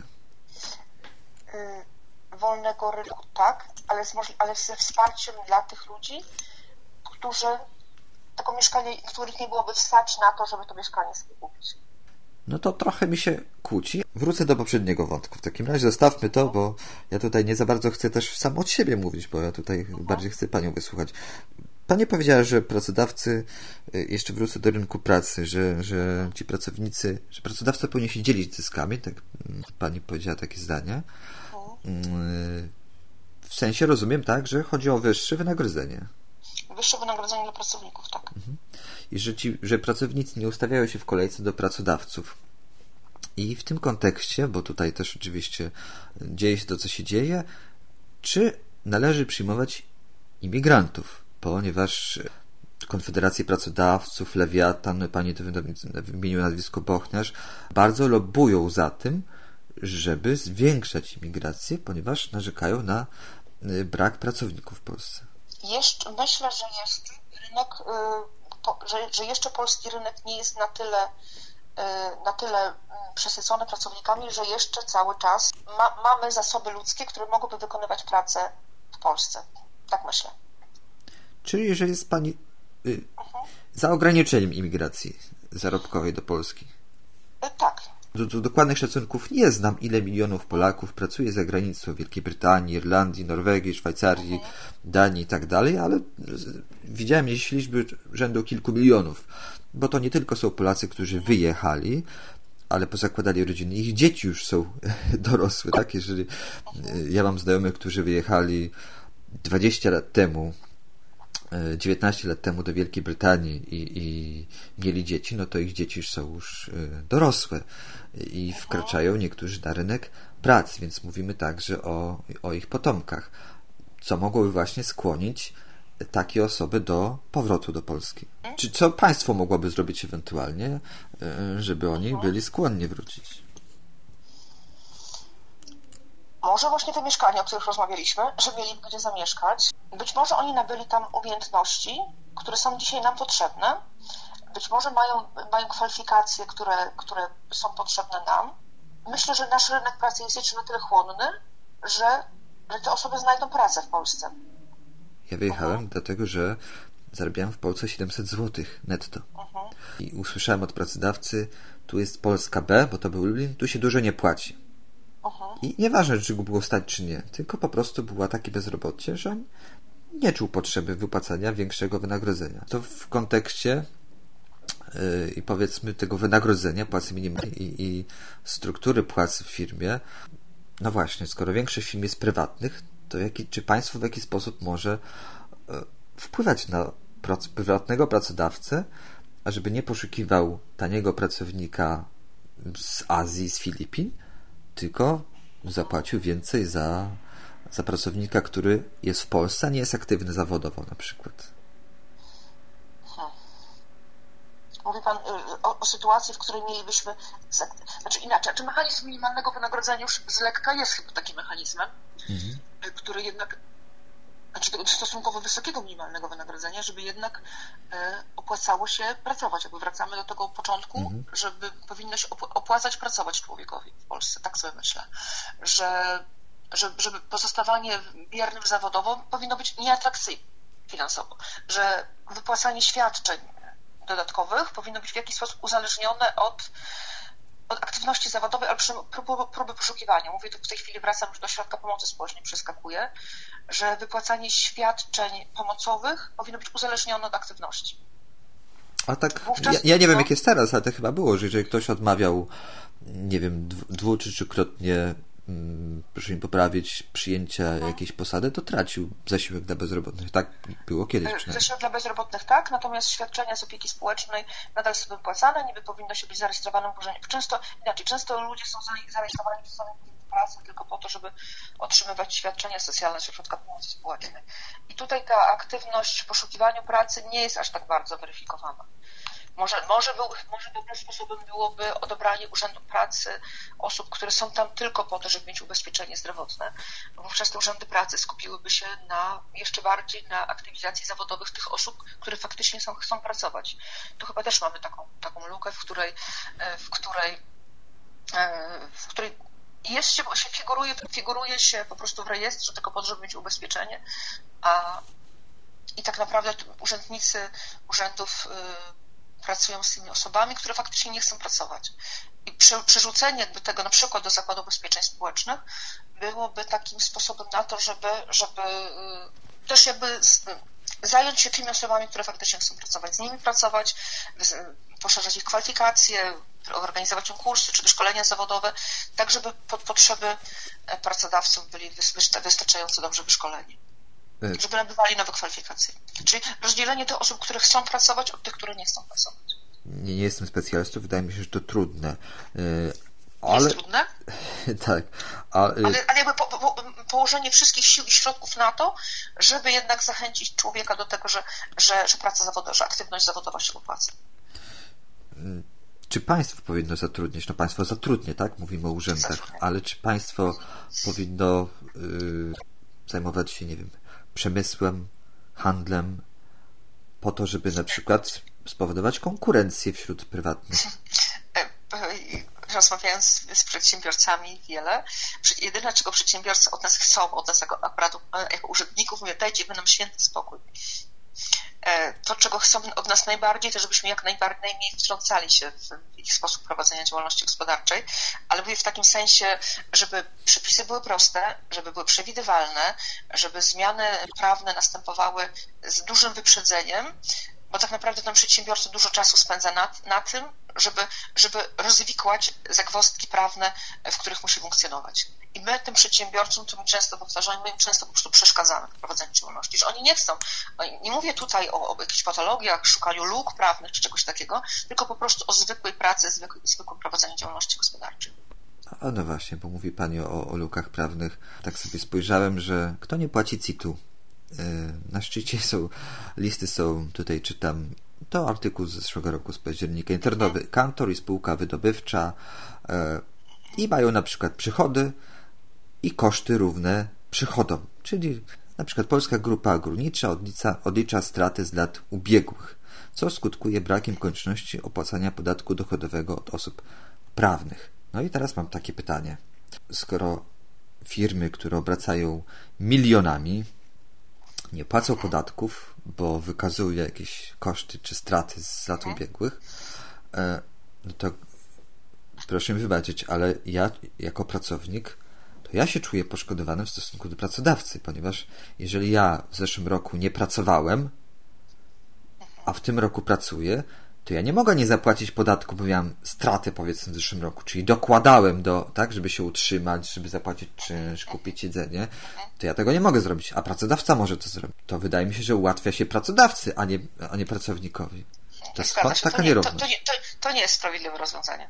Wolnego rynku tak, ale, z, ale ze wsparciem dla tych ludzi, którzy tego mieszkania, których nie byłoby stać na to, żeby to mieszkanie sobie kupić. No to trochę mi się kłóci. Wrócę do poprzedniego wątku. W takim razie zostawmy to, bo ja tutaj nie za bardzo chcę też sam od siebie mówić, bo ja tutaj mhm. bardziej chcę Panią wysłuchać. Pani powiedziała, że pracodawcy, jeszcze wrócę do rynku pracy, że, że ci pracownicy, że pracodawca powinien się dzielić zyskami, tak Pani powiedziała takie zdanie. Mhm. W sensie rozumiem, tak, że chodzi o wyższe wynagrodzenie. Wyższe wynagrodzenie dla pracowników, tak. Mhm. I że, ci, że pracownicy nie ustawiają się w kolejce do pracodawców. I w tym kontekście, bo tutaj też oczywiście dzieje się to, co się dzieje, czy należy przyjmować imigrantów? Ponieważ Konfederacja Pracodawców, Lewiatan, Pani to wymieniła nazwisko Bochniarz, bardzo lobbują za tym, żeby zwiększać imigrację, ponieważ narzekają na brak pracowników w Polsce. Jeszcze, myślę, że jeszcze rynek, że, że jeszcze polski rynek nie jest na tyle, na tyle przesycony pracownikami, że jeszcze cały czas ma, mamy zasoby ludzkie, które mogłyby wykonywać pracę w Polsce. Tak myślę. Czyli, że jest Pani y, mhm. za ograniczeniem imigracji zarobkowej do Polski? Tak. Do, do dokładnych szacunków nie znam, ile milionów Polaków pracuje za granicą w Wielkiej Brytanii, Irlandii, Norwegii, Szwajcarii, mhm. Danii i tak dalej, ale widziałem gdzieś liczby rzędu kilku milionów, bo to nie tylko są Polacy, którzy wyjechali, ale pozakładali rodziny. Ich dzieci już są dorosłe, tak? Jeżeli ja mam znajomych, którzy wyjechali dwadzieścia lat temu, dziewiętnaście lat temu do Wielkiej Brytanii i, i mieli dzieci, no to ich dzieci już są już dorosłe i wkraczają niektórzy na rynek pracy, więc mówimy także o, o ich potomkach, co mogłoby właśnie skłonić takie osoby do powrotu do Polski. Czy co państwo mogłoby zrobić ewentualnie, żeby oni byli skłonni wrócić? Może właśnie te mieszkania, o których rozmawialiśmy, że mieli gdzie zamieszkać. Być może oni nabyli tam umiejętności, które są dzisiaj nam potrzebne. Być może mają, mają kwalifikacje, które, które są potrzebne nam. Myślę, że nasz rynek pracy jest jeszcze na tyle chłonny, że, że te osoby znajdą pracę w Polsce. Ja wyjechałem uh-huh. dlatego, że zarabiałem w Polsce siedemset złotych netto. Uh-huh. I usłyszałem od pracodawcy, tu jest Polska B, bo to był Lublin, tu się dużo nie płaci. Uh-huh. I nieważne, czy go było stać, czy nie, tylko po prostu było takie bezrobocie, że nie czuł potrzeby wypłacania większego wynagrodzenia. To w kontekście yy, i powiedzmy tego wynagrodzenia, płacy minimalnej i, i struktury płacy w firmie, no właśnie, skoro większość firm jest prywatnych, to jaki, czy państwo w jaki sposób może yy, wpływać na prac, prywatnego pracodawcę, ażeby nie poszukiwał taniego pracownika z Azji, z Filipin, tylko zapłacił więcej za, za pracownika, który jest w Polsce, a nie jest aktywny zawodowo na przykład. Hmm. Mówi Pan o, o sytuacji, w której mielibyśmy... Znaczy inaczej, czy mechanizm minimalnego wynagrodzenia już z lekka jest chyba takim mechanizmem, mhm. który jednak... Znaczy tego stosunkowo wysokiego minimalnego wynagrodzenia, żeby jednak e, opłacało się pracować. Jakby wracamy do tego początku, mhm. żeby powinno się opłacać pracować człowiekowi w Polsce. Tak sobie myślę. Że żeby, żeby pozostawanie biernym zawodowo powinno być nieatrakcyjne finansowo, że wypłacanie świadczeń dodatkowych powinno być w jakiś sposób uzależnione od, od aktywności zawodowej albo próby, próby poszukiwania. Mówię tu w tej chwili, wracam już do środka pomocy społecznej, przeskakuję, że wypłacanie świadczeń pomocowych powinno być uzależnione od aktywności. A tak, Wówczas, ja, ja nie wiem, no, jak jest teraz, ale to chyba było, że jeżeli ktoś odmawiał, nie wiem, dwu czy trzykrotnie, mm, proszę mi poprawić, przyjęcia hmm. jakiejś posady, to tracił zasiłek dla bezrobotnych. Tak było kiedyś przynajmniej. Zasiłek dla bezrobotnych tak, natomiast świadczenia z opieki społecznej nadal są wypłacane, niby powinno się być zarejestrowanym w urzędzie. Często, inaczej, często ludzie są zarejestrowani w samym pracy tylko po to, żeby otrzymywać świadczenia socjalne z ośrodka pomocy społecznej. I tutaj ta aktywność w poszukiwaniu pracy nie jest aż tak bardzo weryfikowana. Może, może, był, może dobrym sposobem byłoby odebranie Urzędu Pracy osób, które są tam tylko po to, żeby mieć ubezpieczenie zdrowotne. Wówczas te urzędy pracy skupiłyby się na jeszcze bardziej na aktywizacji zawodowych tych osób, które faktycznie są, chcą pracować. Tu chyba też mamy taką, taką lukę, w której, w której, w której jest się, się figuruje, figuruje się po prostu w rejestrze tylko po to, żeby mieć ubezpieczenie, a i tak naprawdę urzędnicy urzędów pracują z tymi osobami, które faktycznie nie chcą pracować. I przerzucenie jakby tego na przykład do Zakładu Ubezpieczeń Społecznych byłoby takim sposobem na to, żeby, żeby też jakby zająć się tymi osobami, które faktycznie chcą pracować, z nimi pracować, poszerzać ich kwalifikacje, organizować im kursy czy szkolenia zawodowe, tak żeby pod potrzeby pracodawców byli wystarczająco dobrze wyszkoleni. Żeby nabywali nowe kwalifikacje. Czyli rozdzielenie tych osób, które chcą pracować, od tych, które nie chcą pracować. Nie, nie jestem specjalistą, wydaje mi się, że to trudne. Ale... Jest trudne? Tak. Ale, ale, ale jakby po, po, położenie wszystkich sił i środków na to, żeby jednak zachęcić człowieka do tego, że, że, że praca zawodowa, że aktywność zawodowa się opłaca. Czy państwo powinno zatrudnić? No państwo zatrudnie, tak? Mówimy o urzędach. Zatrudnie. Ale czy państwo powinno yy, zajmować się, nie wiem, przemysłem, handlem, po to, żeby na przykład spowodować konkurencję wśród prywatnych? Rozmawiając z przedsiębiorcami wiele, jedyne, czego przedsiębiorcy od nas chcą, od nas jako aparatu, jako urzędników, mówię, dajcie wy nam święty spokój. To, czego chcą od nas najbardziej, to żebyśmy jak najmniej wtrącali się w ich sposób prowadzenia działalności gospodarczej, ale mówię w takim sensie, żeby przepisy były proste, żeby były przewidywalne, żeby zmiany prawne następowały z dużym wyprzedzeniem, bo tak naprawdę ten przedsiębiorca dużo czasu spędza na, na tym, żeby, żeby rozwikłać zagwozdki prawne, w których musi funkcjonować. I my tym przedsiębiorcom, to mi często powtarzamy, my im często po prostu przeszkadzamy w prowadzeniu działalności, że oni nie chcą, nie mówię tutaj o, o jakichś patologiach, szukaniu luk prawnych czy czegoś takiego, tylko po prostu o zwykłej pracy, zwykłym, zwykłym prowadzeniu działalności gospodarczej. A no właśnie, bo mówi Pani o, o lukach prawnych. Tak sobie spojrzałem, że kto nie płaci C I T-u? Na szczycie są, listy są, tutaj czytam, to artykuł z zeszłego roku z października, internetowy kantor i spółka wydobywcza e, i mają na przykład przychody i koszty równe przychodom, czyli na przykład Polska Grupa Górnicza odlicza, odlicza straty z lat ubiegłych, co skutkuje brakiem konieczności opłacania podatku dochodowego od osób prawnych. No i teraz mam takie pytanie. Skoro firmy, które obracają milionami, nie płacą podatków, bo wykazują jakieś koszty czy straty z lat ubiegłych, no to proszę mi wybaczyć, ale ja jako pracownik, to ja się czuję poszkodowany w stosunku do pracodawcy, ponieważ jeżeli ja w zeszłym roku nie pracowałem, a w tym roku pracuję, to ja nie mogę nie zapłacić podatku, bo miałem stratę, powiedzmy, w zeszłym roku, czyli dokładałem do, tak, żeby się utrzymać, żeby zapłacić czynsz, kupić jedzenie, to ja tego nie mogę zrobić, a pracodawca może to zrobić. To wydaje mi się, że ułatwia się pracodawcy, a nie, a nie pracownikowi. To skąd taka to nie, nierówność? To, to, to, to nie jest sprawiedliwe rozwiązanie.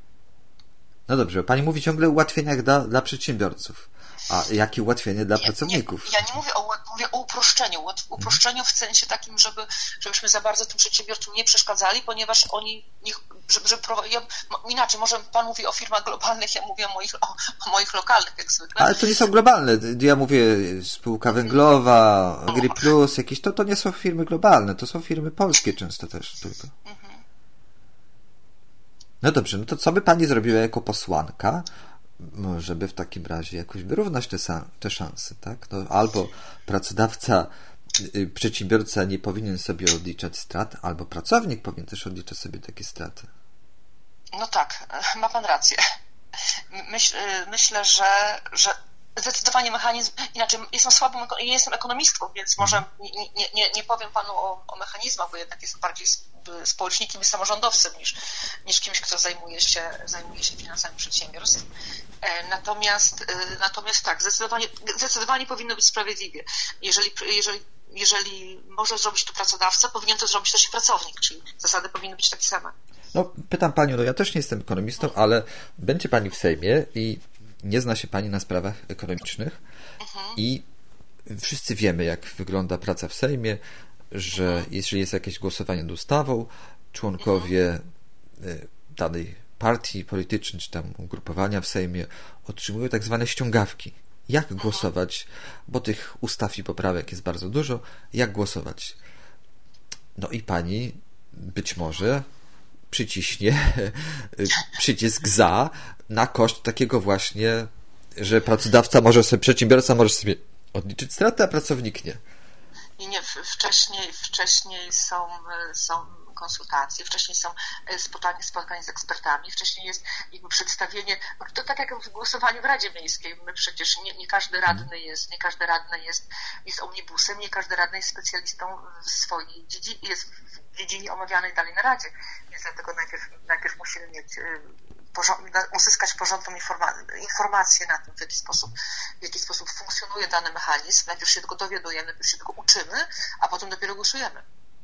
No dobrze, pani mówi ciągle o ułatwieniach dla, dla przedsiębiorców. A jakie ułatwienie dla nie, pracowników? Nie, ja nie mówię o, mówię o uproszczeniu. Uproszczeniu w sensie takim, żeby, żebyśmy za bardzo tym przedsiębiorcom nie przeszkadzali, ponieważ oni, niech, żeby, żeby, ja, inaczej, może pan mówi o firmach globalnych, ja mówię o moich, o, o moich lokalnych, jak zwykle. Ale to nie są globalne. Ja mówię spółka węglowa, Agri Plus, jakieś, to, to nie są firmy globalne, to są firmy polskie często też tylko. No dobrze, no to co by pani zrobiła jako posłanka, żeby w takim razie jakoś wyrównać te, te szanse, tak? No, albo pracodawca, przedsiębiorca nie powinien sobie odliczać strat, albo pracownik powinien też odliczać sobie takie straty. No tak, ma pan rację. Myśl, myślę, że, że zdecydowanie mechanizm, inaczej jestem słabą, nie jestem ekonomistką, więc może nie, nie, nie powiem panu o, o mechanizmach, bo jednak jestem bardziej społecznikiem i samorządowcem niż, niż kimś, kto zajmuje się, zajmuje się finansami przedsiębiorstw. Natomiast, natomiast tak, zdecydowanie, zdecydowanie powinno być sprawiedliwie. Jeżeli, jeżeli, jeżeli może zrobić to pracodawca, powinien to zrobić też i pracownik, czyli zasady powinny być takie same. No, pytam panią, no ja też nie jestem ekonomistą, ale będzie pani w Sejmie i nie zna się pani na sprawach ekonomicznych mhm. i wszyscy wiemy, jak wygląda praca w Sejmie, że mhm. jeżeli jest jakieś głosowanie nad ustawą, członkowie mhm. danej partii politycznej czy tam ugrupowania w Sejmie otrzymują tak zwane ściągawki. Jak mhm. głosować, bo tych ustaw i poprawek jest bardzo dużo, jak głosować? No i pani być może przyciśnie przycisk za na koszt takiego właśnie, że pracodawca może sobie, przedsiębiorca może sobie odliczyć stratę, a pracownik nie. Nie, nie, wcześniej, wcześniej są, są konsultacje, wcześniej są spotkania, spotkania z ekspertami, wcześniej jest jakby przedstawienie, to tak jak w głosowaniu w Radzie Miejskiej, my przecież nie, nie każdy radny jest, nie każdy radny jest, jest omnibusem, nie każdy radny jest specjalistą w swojej dziedzinie, jest w dziedzinie omawianej dalej na Radzie, więc dlatego najpierw, najpierw musimy mieć uzyskać porządną informację na tym, w jaki sposób, w jaki sposób funkcjonuje dany mechanizm. Najpierw się tego dowiadujemy, najpierw się tego uczymy, a potem dopiero głosujemy.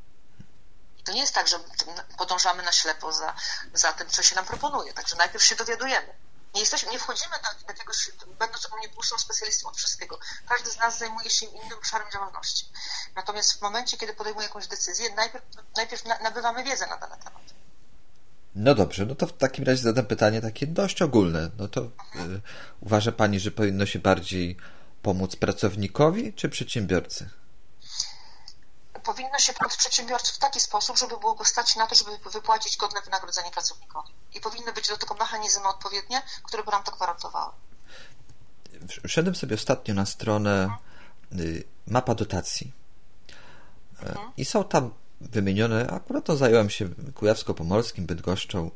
To nie jest tak, że podążamy na ślepo za, za tym, co się nam proponuje. Także najpierw się dowiadujemy. Nie, jesteśmy, nie wchodzimy do jakiegoś, będąc omnibusem, specjalistą od wszystkiego. Każdy z nas zajmuje się innym obszarem działalności. Natomiast w momencie, kiedy podejmuje jakąś decyzję, najpierw, najpierw nabywamy wiedzę na dany temat. No dobrze, no to w takim razie zadam pytanie takie dość ogólne. No to mhm. y, uważa pani, że powinno się bardziej pomóc pracownikowi czy przedsiębiorcy? Powinno się pomóc przedsiębiorcy w taki sposób, żeby było go stać na to, żeby wypłacić godne wynagrodzenie pracownikowi. I powinny być do tego mechanizmy odpowiednie, które by nam to gwarantowały. Wszedłem sobie ostatnio na stronę y, mapa dotacji. Mhm. I są tam wymienione, akurat to zająłem się Kujawsko-Pomorskim, Bydgoszczą,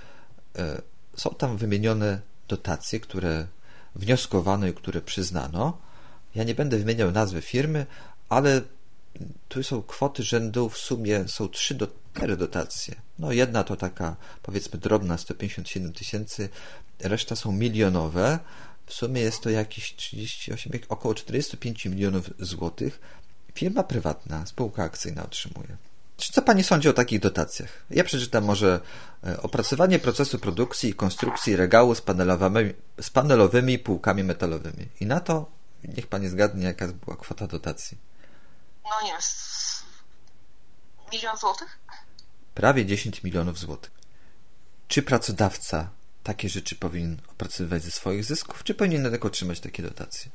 są tam wymienione dotacje, które wnioskowano i które przyznano. Ja nie będę wymieniał nazwy firmy, ale tu są kwoty rzędu, w sumie są trzy do cztery dotacje. No jedna to taka, powiedzmy, drobna, sto pięćdziesiąt siedem tysięcy, reszta są milionowe. W sumie jest to jakieś trzydzieści osiem, około czterdzieści pięć milionów złotych. Firma prywatna, spółka akcyjna otrzymuje. Co pani sądzi o takich dotacjach? Ja przeczytam może opracowanie procesu produkcji i konstrukcji regału z panelowymi, z panelowymi półkami metalowymi. I na to niech pani zgadnie, jaka była kwota dotacji. No nie, milion złotych? Prawie dziesięć milionów złotych. Czy pracodawca takie rzeczy powinien opracowywać ze swoich zysków, czy powinien jednak otrzymać takie dotacje?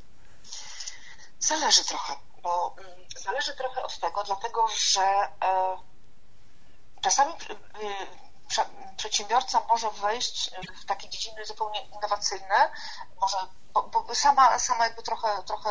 Zależy trochę, bo zależy trochę od tego, dlatego że e, czasami e, przedsiębiorca może wejść w takie dziedziny zupełnie innowacyjne, może, bo, bo sama, sama jakby trochę, trochę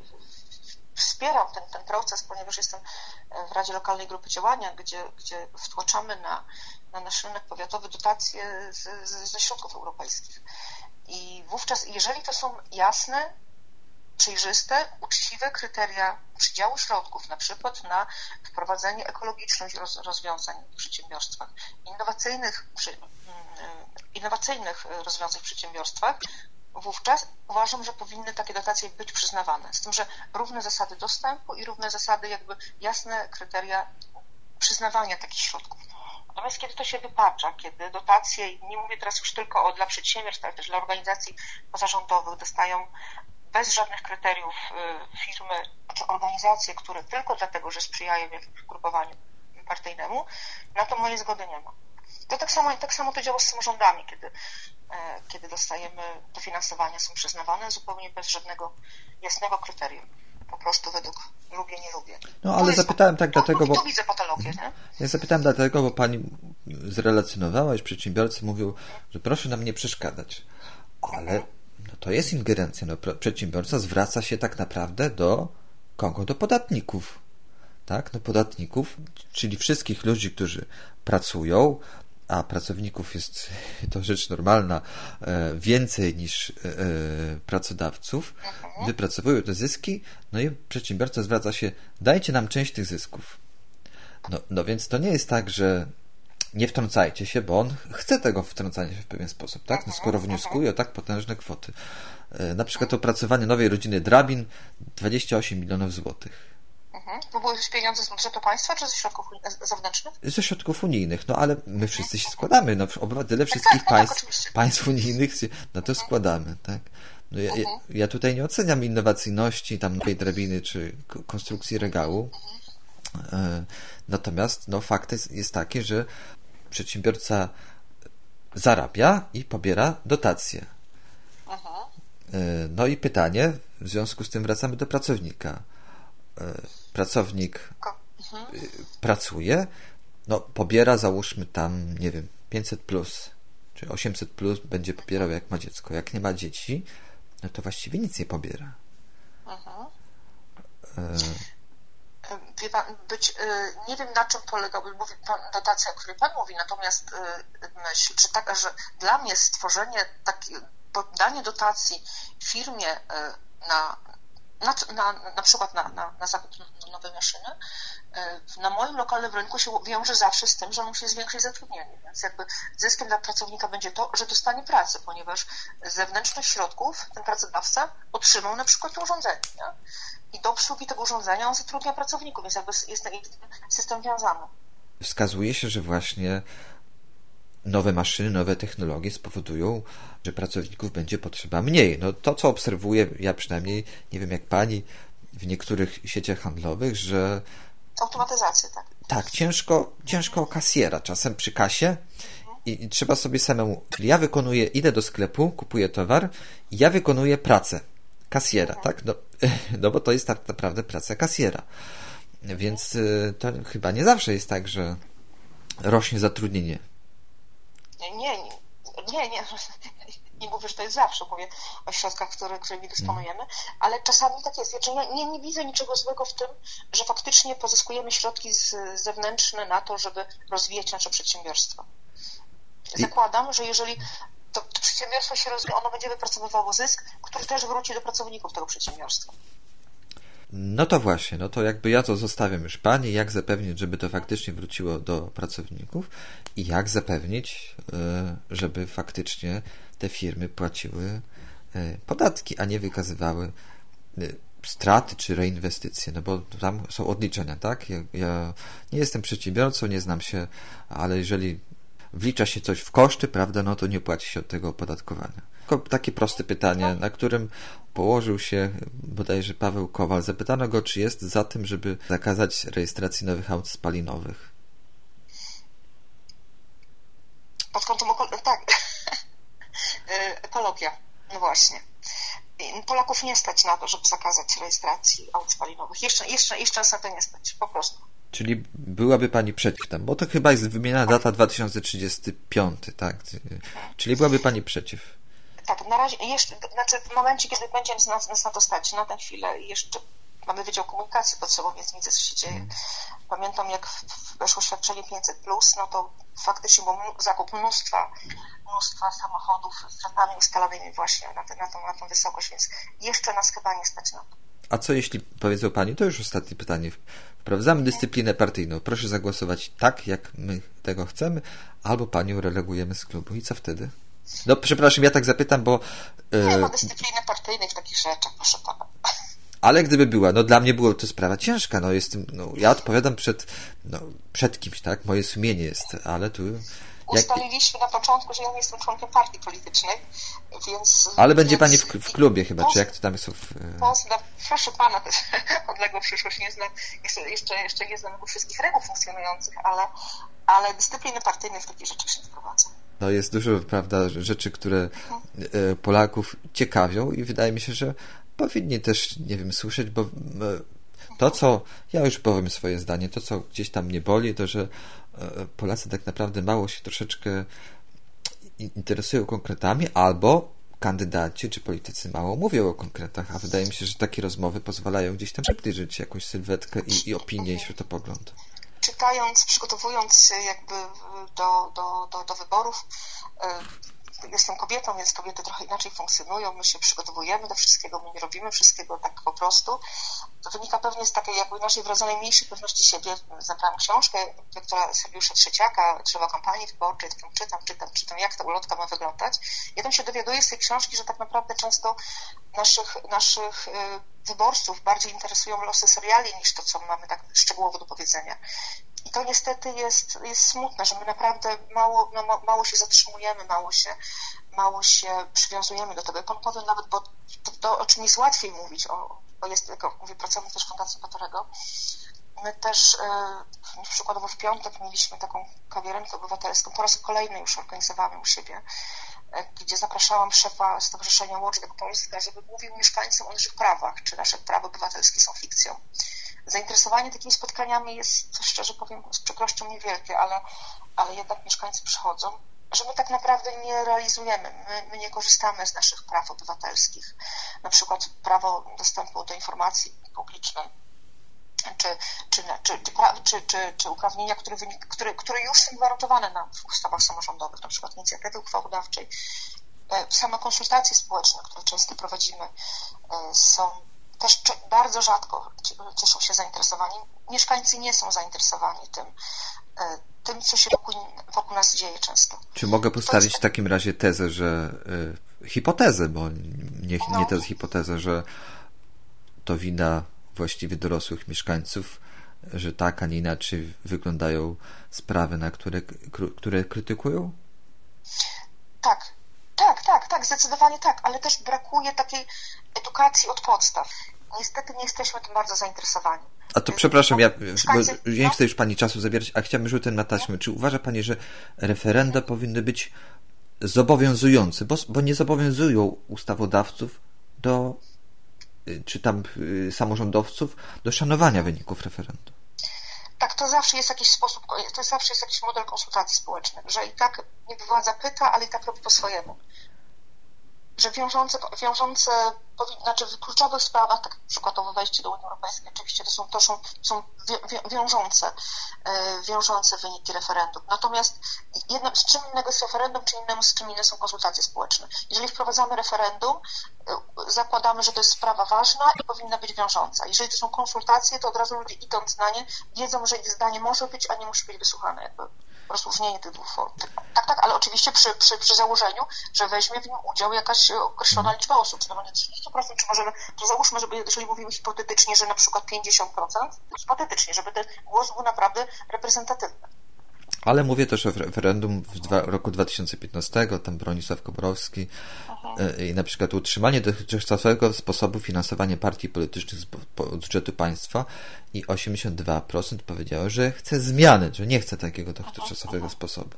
wspieram ten, ten proces, ponieważ jestem w Radzie Lokalnej Grupy Działania, gdzie, gdzie wtłaczamy na, na nasz rynek powiatowy dotacje z, z, ze środków europejskich. I wówczas, jeżeli to są jasne, przejrzyste, uczciwe kryteria przydziału środków, na przykład na wprowadzenie ekologicznych roz, rozwiązań w przedsiębiorstwach, innowacyjnych, przy, innowacyjnych rozwiązań w przedsiębiorstwach, wówczas uważam, że powinny takie dotacje być przyznawane. Z tym, że równe zasady dostępu i równe zasady, jakby jasne kryteria przyznawania takich środków. Natomiast kiedy to się wypacza, kiedy dotacje, nie mówię teraz już tylko o dla przedsiębiorstw, ale też dla organizacji pozarządowych, dostają bez żadnych kryteriów firmy czy organizacje, które tylko dlatego, że sprzyjają jakimś grupowaniu partyjnemu, na to mojej zgody nie ma. To tak samo, tak samo to działa z samorządami, kiedy, kiedy dostajemy dofinansowania, są przyznawane zupełnie bez żadnego jasnego kryterium. Po prostu według lubię, nie lubię. No ale zapytałem tak to, dlatego, bo... bo... widzę patologię, nie? Ja zapytałem dlatego, bo pani zrelacjonowała, że przedsiębiorcy mówią, że proszę nam nie przeszkadzać. Ale no to jest ingerencja. No, przedsiębiorca zwraca się tak naprawdę do kogo? Do podatników. Tak? No podatników, czyli wszystkich ludzi, którzy pracują, a pracowników jest, to rzecz normalna, więcej niż pracodawców, wypracowują te zyski, no i przedsiębiorca zwraca się, dajcie nam część tych zysków. No, no więc to nie jest tak, że nie wtrącajcie się, bo on chce tego wtrącania się w pewien sposób, tak? No skoro wnioskuje o tak potężne kwoty. Na przykład opracowanie nowej rodziny drabin dwadzieścia osiem milionów złotych. Mhm. To były pieniądze z budżetu państwa, czy ze środków zewnętrznych? Ze środków unijnych, no ale my wszyscy się składamy, no obywatele wszystkich tak, tak, państw, tak, państw unijnych się na to składamy, tak? No ja, ja, ja tutaj nie oceniam innowacyjności tam nowej drabiny, czy konstrukcji regału, e, natomiast no fakt jest, jest taki, że przedsiębiorca zarabia i pobiera dotacje. E, no i pytanie, w związku z tym wracamy do pracownika. Pracownik pracuje, no pobiera, załóżmy tam, nie wiem, pięćset plus, czy osiemset plus będzie pobierał jak ma dziecko. Jak nie ma dzieci, no to właściwie nic nie pobiera. Mhm. Wie pan, być, nie wiem na czym polegałby mówi pan, dotacja, o której pan mówi, natomiast myśl, że, tak, że dla mnie stworzenie takiej, danie dotacji firmie na Na, na, na przykład na, na, na zakup nowej maszyny, na moim lokalnym rynku się wiąże zawsze z tym, że musi zwiększyć zatrudnienie. Więc jakby zyskiem dla pracownika będzie to, że dostanie pracę, ponieważ z zewnętrznych środków ten pracodawca otrzymał na przykład urządzenie. Nie? I do obsługi tego urządzenia on zatrudnia pracowników, więc jakby jest ten system wiązany. Wskazuje się, że właśnie nowe maszyny, nowe technologie spowodują, że pracowników będzie potrzeba mniej. No to, co obserwuję, ja przynajmniej, nie wiem jak pani, w niektórych sieciach handlowych, że automatyzacja, tak. Tak, ciężko, ciężko o kasjera. Czasem przy kasie i, i trzeba sobie samemu, czyli ja wykonuję, idę do sklepu, kupuję towar i ja wykonuję pracę kasjera, mhm. tak? No, no bo to jest tak naprawdę praca kasjera. Więc to chyba nie zawsze jest tak, że rośnie zatrudnienie. Nie, nie, nie, nie, nie mówię, że to jest zawsze, mówię o środkach, które, którymi dysponujemy, ale czasami tak jest. Znaczy, ja nie, nie widzę niczego złego w tym, że faktycznie pozyskujemy środki z, zewnętrzne na to, żeby rozwijać nasze przedsiębiorstwo. Zakładam, że jeżeli to, to przedsiębiorstwo się rozwija, ono będzie wypracowywało zysk, który też wróci do pracowników tego przedsiębiorstwa. No to właśnie, no to jakby ja to zostawiam już pani, jak zapewnić, żeby to faktycznie wróciło do pracowników i jak zapewnić, żeby faktycznie te firmy płaciły podatki, a nie wykazywały straty czy reinwestycje, no bo tam są odliczenia, tak? Ja, ja nie jestem przedsiębiorcą, nie znam się, ale jeżeli wlicza się coś w koszty, prawda, no to nie płaci się od tego opodatkowania. Tylko takie proste pytanie, na którym położył się bodajże Paweł Kowal. Zapytano go, czy jest za tym, żeby zakazać rejestracji nowych aut spalinowych. Pod kątem okol- tak. Ekologia. No właśnie. Polaków nie stać na to, żeby zakazać rejestracji aut spalinowych. Jeszcze, jeszcze, jeszcze raz na to nie stać. Po prostu. Czyli byłaby pani przeciw temu, bo to chyba jest wymieniona data dwa tysiące trzydziesty piąty, tak? Czyli byłaby pani przeciw. Tak, na razie, jeszcze, znaczy w momencie, kiedy będzie nas, nas na to stać, na tę chwilę jeszcze mamy Wydział Komunikacji pod sobą, więc widzę, co się dzieje. Hmm. Pamiętam, jak weszło świadczenie pięćset plus, no to faktycznie był zakup mnóstwa, mnóstwa samochodów z ratami ustalonymi właśnie na, te, na, tą, na tą wysokość, więc jeszcze nas chyba nie stać na to. A co jeśli, powiedzą pani, to już ostatnie pytanie, wprowadzamy dyscyplinę partyjną, proszę zagłosować tak, jak my tego chcemy, albo panią relegujemy z klubu i co wtedy? No przepraszam, ja tak zapytam, bo... Nie ma dyscypliny partyjnej w takich rzeczach, proszę pana. Ale gdyby była, no dla mnie była to sprawa ciężka, no jestem, no ja odpowiadam przed, no, przed kimś, tak, moje sumienie jest, ale tu... Jak... Ustaliliśmy na początku, że ja nie jestem członkiem partii politycznej, więc... Ale będzie więc... pani w, w klubie chyba, czy jak to tam są... W... Pozna, proszę pana, odległą przyszłość nie znam, jeszcze, jeszcze, jeszcze nie znam wszystkich reguł funkcjonujących, ale, ale dyscypliny partyjne w takich rzeczach się nie wprowadza. No jest dużo, prawda, rzeczy, które Polaków ciekawią i wydaje mi się, że powinni też, nie wiem, słyszeć, bo to, co, ja już powiem swoje zdanie, to, co gdzieś tam mnie boli, to, że Polacy tak naprawdę mało się troszeczkę interesują konkretami, albo kandydaci czy politycy mało mówią o konkretach, a wydaje mi się, że takie rozmowy pozwalają gdzieś tam przybliżyć jakąś sylwetkę i, i opinię i światopogląd. Czytając, przygotowując jakby do, do, do, do wyborów, jestem kobietą, więc kobiety trochę inaczej funkcjonują, my się przygotowujemy do wszystkiego, my nie robimy wszystkiego tak po prostu. To wynika pewnie z takiej jakby naszej wrodzonej mniejszej pewności siebie. Zabrałam książkę doktora Sergiusza Trzeciaka, Drzewo kampanii wyborczej, taką czytam, czytam, czytam, jak ta ulotka ma wyglądać. Ja tam się dowiaduję z tej książki, że tak naprawdę często naszych, naszych wyborców bardziej interesują losy seriali niż to, co mamy tak szczegółowo do powiedzenia. I to niestety jest, jest smutne, że my naprawdę mało, no, mało się zatrzymujemy, mało się, mało się przywiązujemy do tego. Pan powiem nawet, bo to, to o czym jest łatwiej mówić, o, bo jest, jak mówię, pracownik też Fundacji Batorego. My też yy, przykładowo w piątek mieliśmy taką kawiarenkę obywatelską, po raz kolejny już organizowamy u siebie, yy, gdzie zapraszałam szefa Stowarzyszenia Watchdog Polska, żeby mówił mieszkańcom o naszych prawach, czy nasze prawa obywatelskie są fikcją. Zainteresowanie takimi spotkaniami jest, szczerze powiem, z przykrością niewielkie, ale, ale jednak mieszkańcy przychodzą, że my tak naprawdę nie realizujemy, my, my nie korzystamy z naszych praw obywatelskich, na przykład prawo dostępu do informacji publicznej, czy, czy, czy, czy, czy, czy, czy uprawnienia, które, wynik, które, które już są gwarantowane na, w ustawach samorządowych, na przykład inicjatywy uchwałodawczej. Same konsultacje społeczne, które często prowadzimy, są też bardzo rzadko cieszą się zainteresowaniem. Mieszkańcy nie są zainteresowani tym, tym co się wokół, wokół nas dzieje często. Czy mogę postawić jest... w takim razie tezę, że y, hipotezę, bo nie, no. nie tezę, hipotezę, że to wina właściwie dorosłych mieszkańców, że tak, a nie inaczej wyglądają sprawy, na które, które krytykują? Tak. Tak, tak, tak, zdecydowanie tak, ale też brakuje takiej edukacji od podstaw. Niestety nie jesteśmy tym bardzo zainteresowani. A to przepraszam, ja, bo ja nie chcę już Pani czasu zabierać, a chciałbym rzutem na taśmę. Czy uważa Pani, że referenda powinny być zobowiązujące, bo, bo nie zobowiązują ustawodawców do, czy tam samorządowców do szanowania wyników referendum? Tak, to zawsze jest jakiś sposób, to zawsze jest jakiś model konsultacji społecznych, że i tak niby władza pyta, ale i tak robi po swojemu. Że wiążące, wiążące znaczy w kluczowych sprawach, tak przykładowo wejście do Unii Europejskiej, oczywiście to są, to są, są wiążące, wiążące wyniki referendum. Natomiast jedno, z czym innego jest referendum, czy innemu z czym inne są konsultacje społeczne. Jeżeli wprowadzamy referendum, zakładamy, że to jest sprawa ważna i powinna być wiążąca. Jeżeli to są konsultacje, to od razu ludzie idąc na nie wiedzą, że ich zdanie może być, a nie musi być wysłuchane. Jakby rozróżnienie tych dwóch form. Tak, tak, ale oczywiście przy, przy, przy założeniu, że weźmie w nim udział jakaś określona liczba osób, czy to będzie trzydzieści procent, czy możemy, to załóżmy, żeby, jeżeli mówimy hipotetycznie, że na przykład pięćdziesiąt procent, hipotetycznie, żeby ten głos był naprawdę reprezentatywny. Ale mówię też o referendum w dwa, roku dwa tysiące piętnastego, tam Bronisław Komorowski mhm. i na przykład utrzymanie dotychczasowego sposobu finansowania partii politycznych z budżetu państwa i osiemdziesiąt dwa procent powiedziało, że chce zmiany, że nie chce takiego dotychczasowego mhm. sposobu.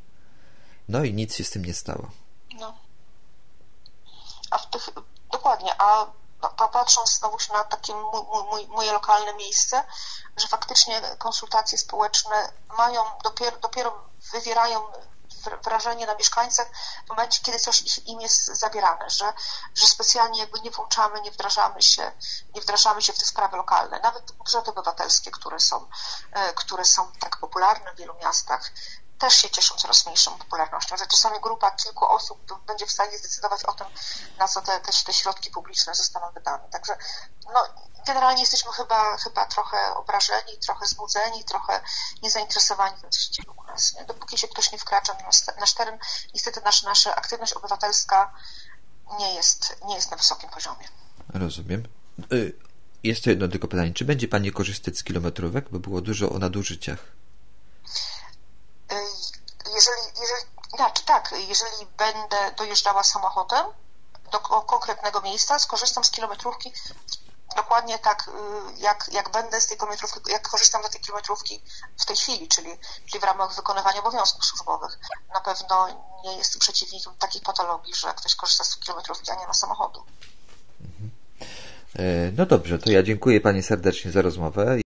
No i nic się z tym nie stało. No. A w tych, dokładnie, a patrząc znowu na takie mój, mój, moje lokalne miejsce, że faktycznie konsultacje społeczne mają, dopiero, dopiero wywierają wrażenie na mieszkańcach w momencie, kiedy coś im jest zabierane, że, że specjalnie jakby nie włączamy, nie wdrażamy się, nie wdrażamy się w te sprawy lokalne. Nawet budżety obywatelskie, które są, które są tak popularne w wielu miastach, też się cieszą coraz mniejszą popularnością, że czasami grupa kilku osób będzie w stanie zdecydować o tym, na co te, te, te środki publiczne zostaną wydane. Także no, generalnie jesteśmy chyba, chyba trochę obrażeni, trochę znudzeni, trochę niezainteresowani tym, co się dzieje u nas. Nie? Dopóki się ktoś nie wkracza na nasz teren, niestety nasz, nasza aktywność obywatelska nie jest, nie jest na wysokim poziomie. Rozumiem. Y- jeszcze jedno tylko pytanie. Czy będzie Pani korzystać z kilometrówek? Bo było dużo o nadużyciach. Jeżeli, jeżeli, znaczy tak, jeżeli będę dojeżdżała samochodem do konkretnego miejsca, skorzystam z kilometrówki dokładnie tak, jak, jak będę z tej kilometrówki, jak korzystam z tej kilometrówki w tej chwili, czyli, czyli w ramach wykonywania obowiązków służbowych. Na pewno nie jestem przeciwnikiem takiej patologii, że ktoś korzysta z kilometrówki, a nie ma samochodu. No dobrze, to ja dziękuję Pani serdecznie za rozmowę.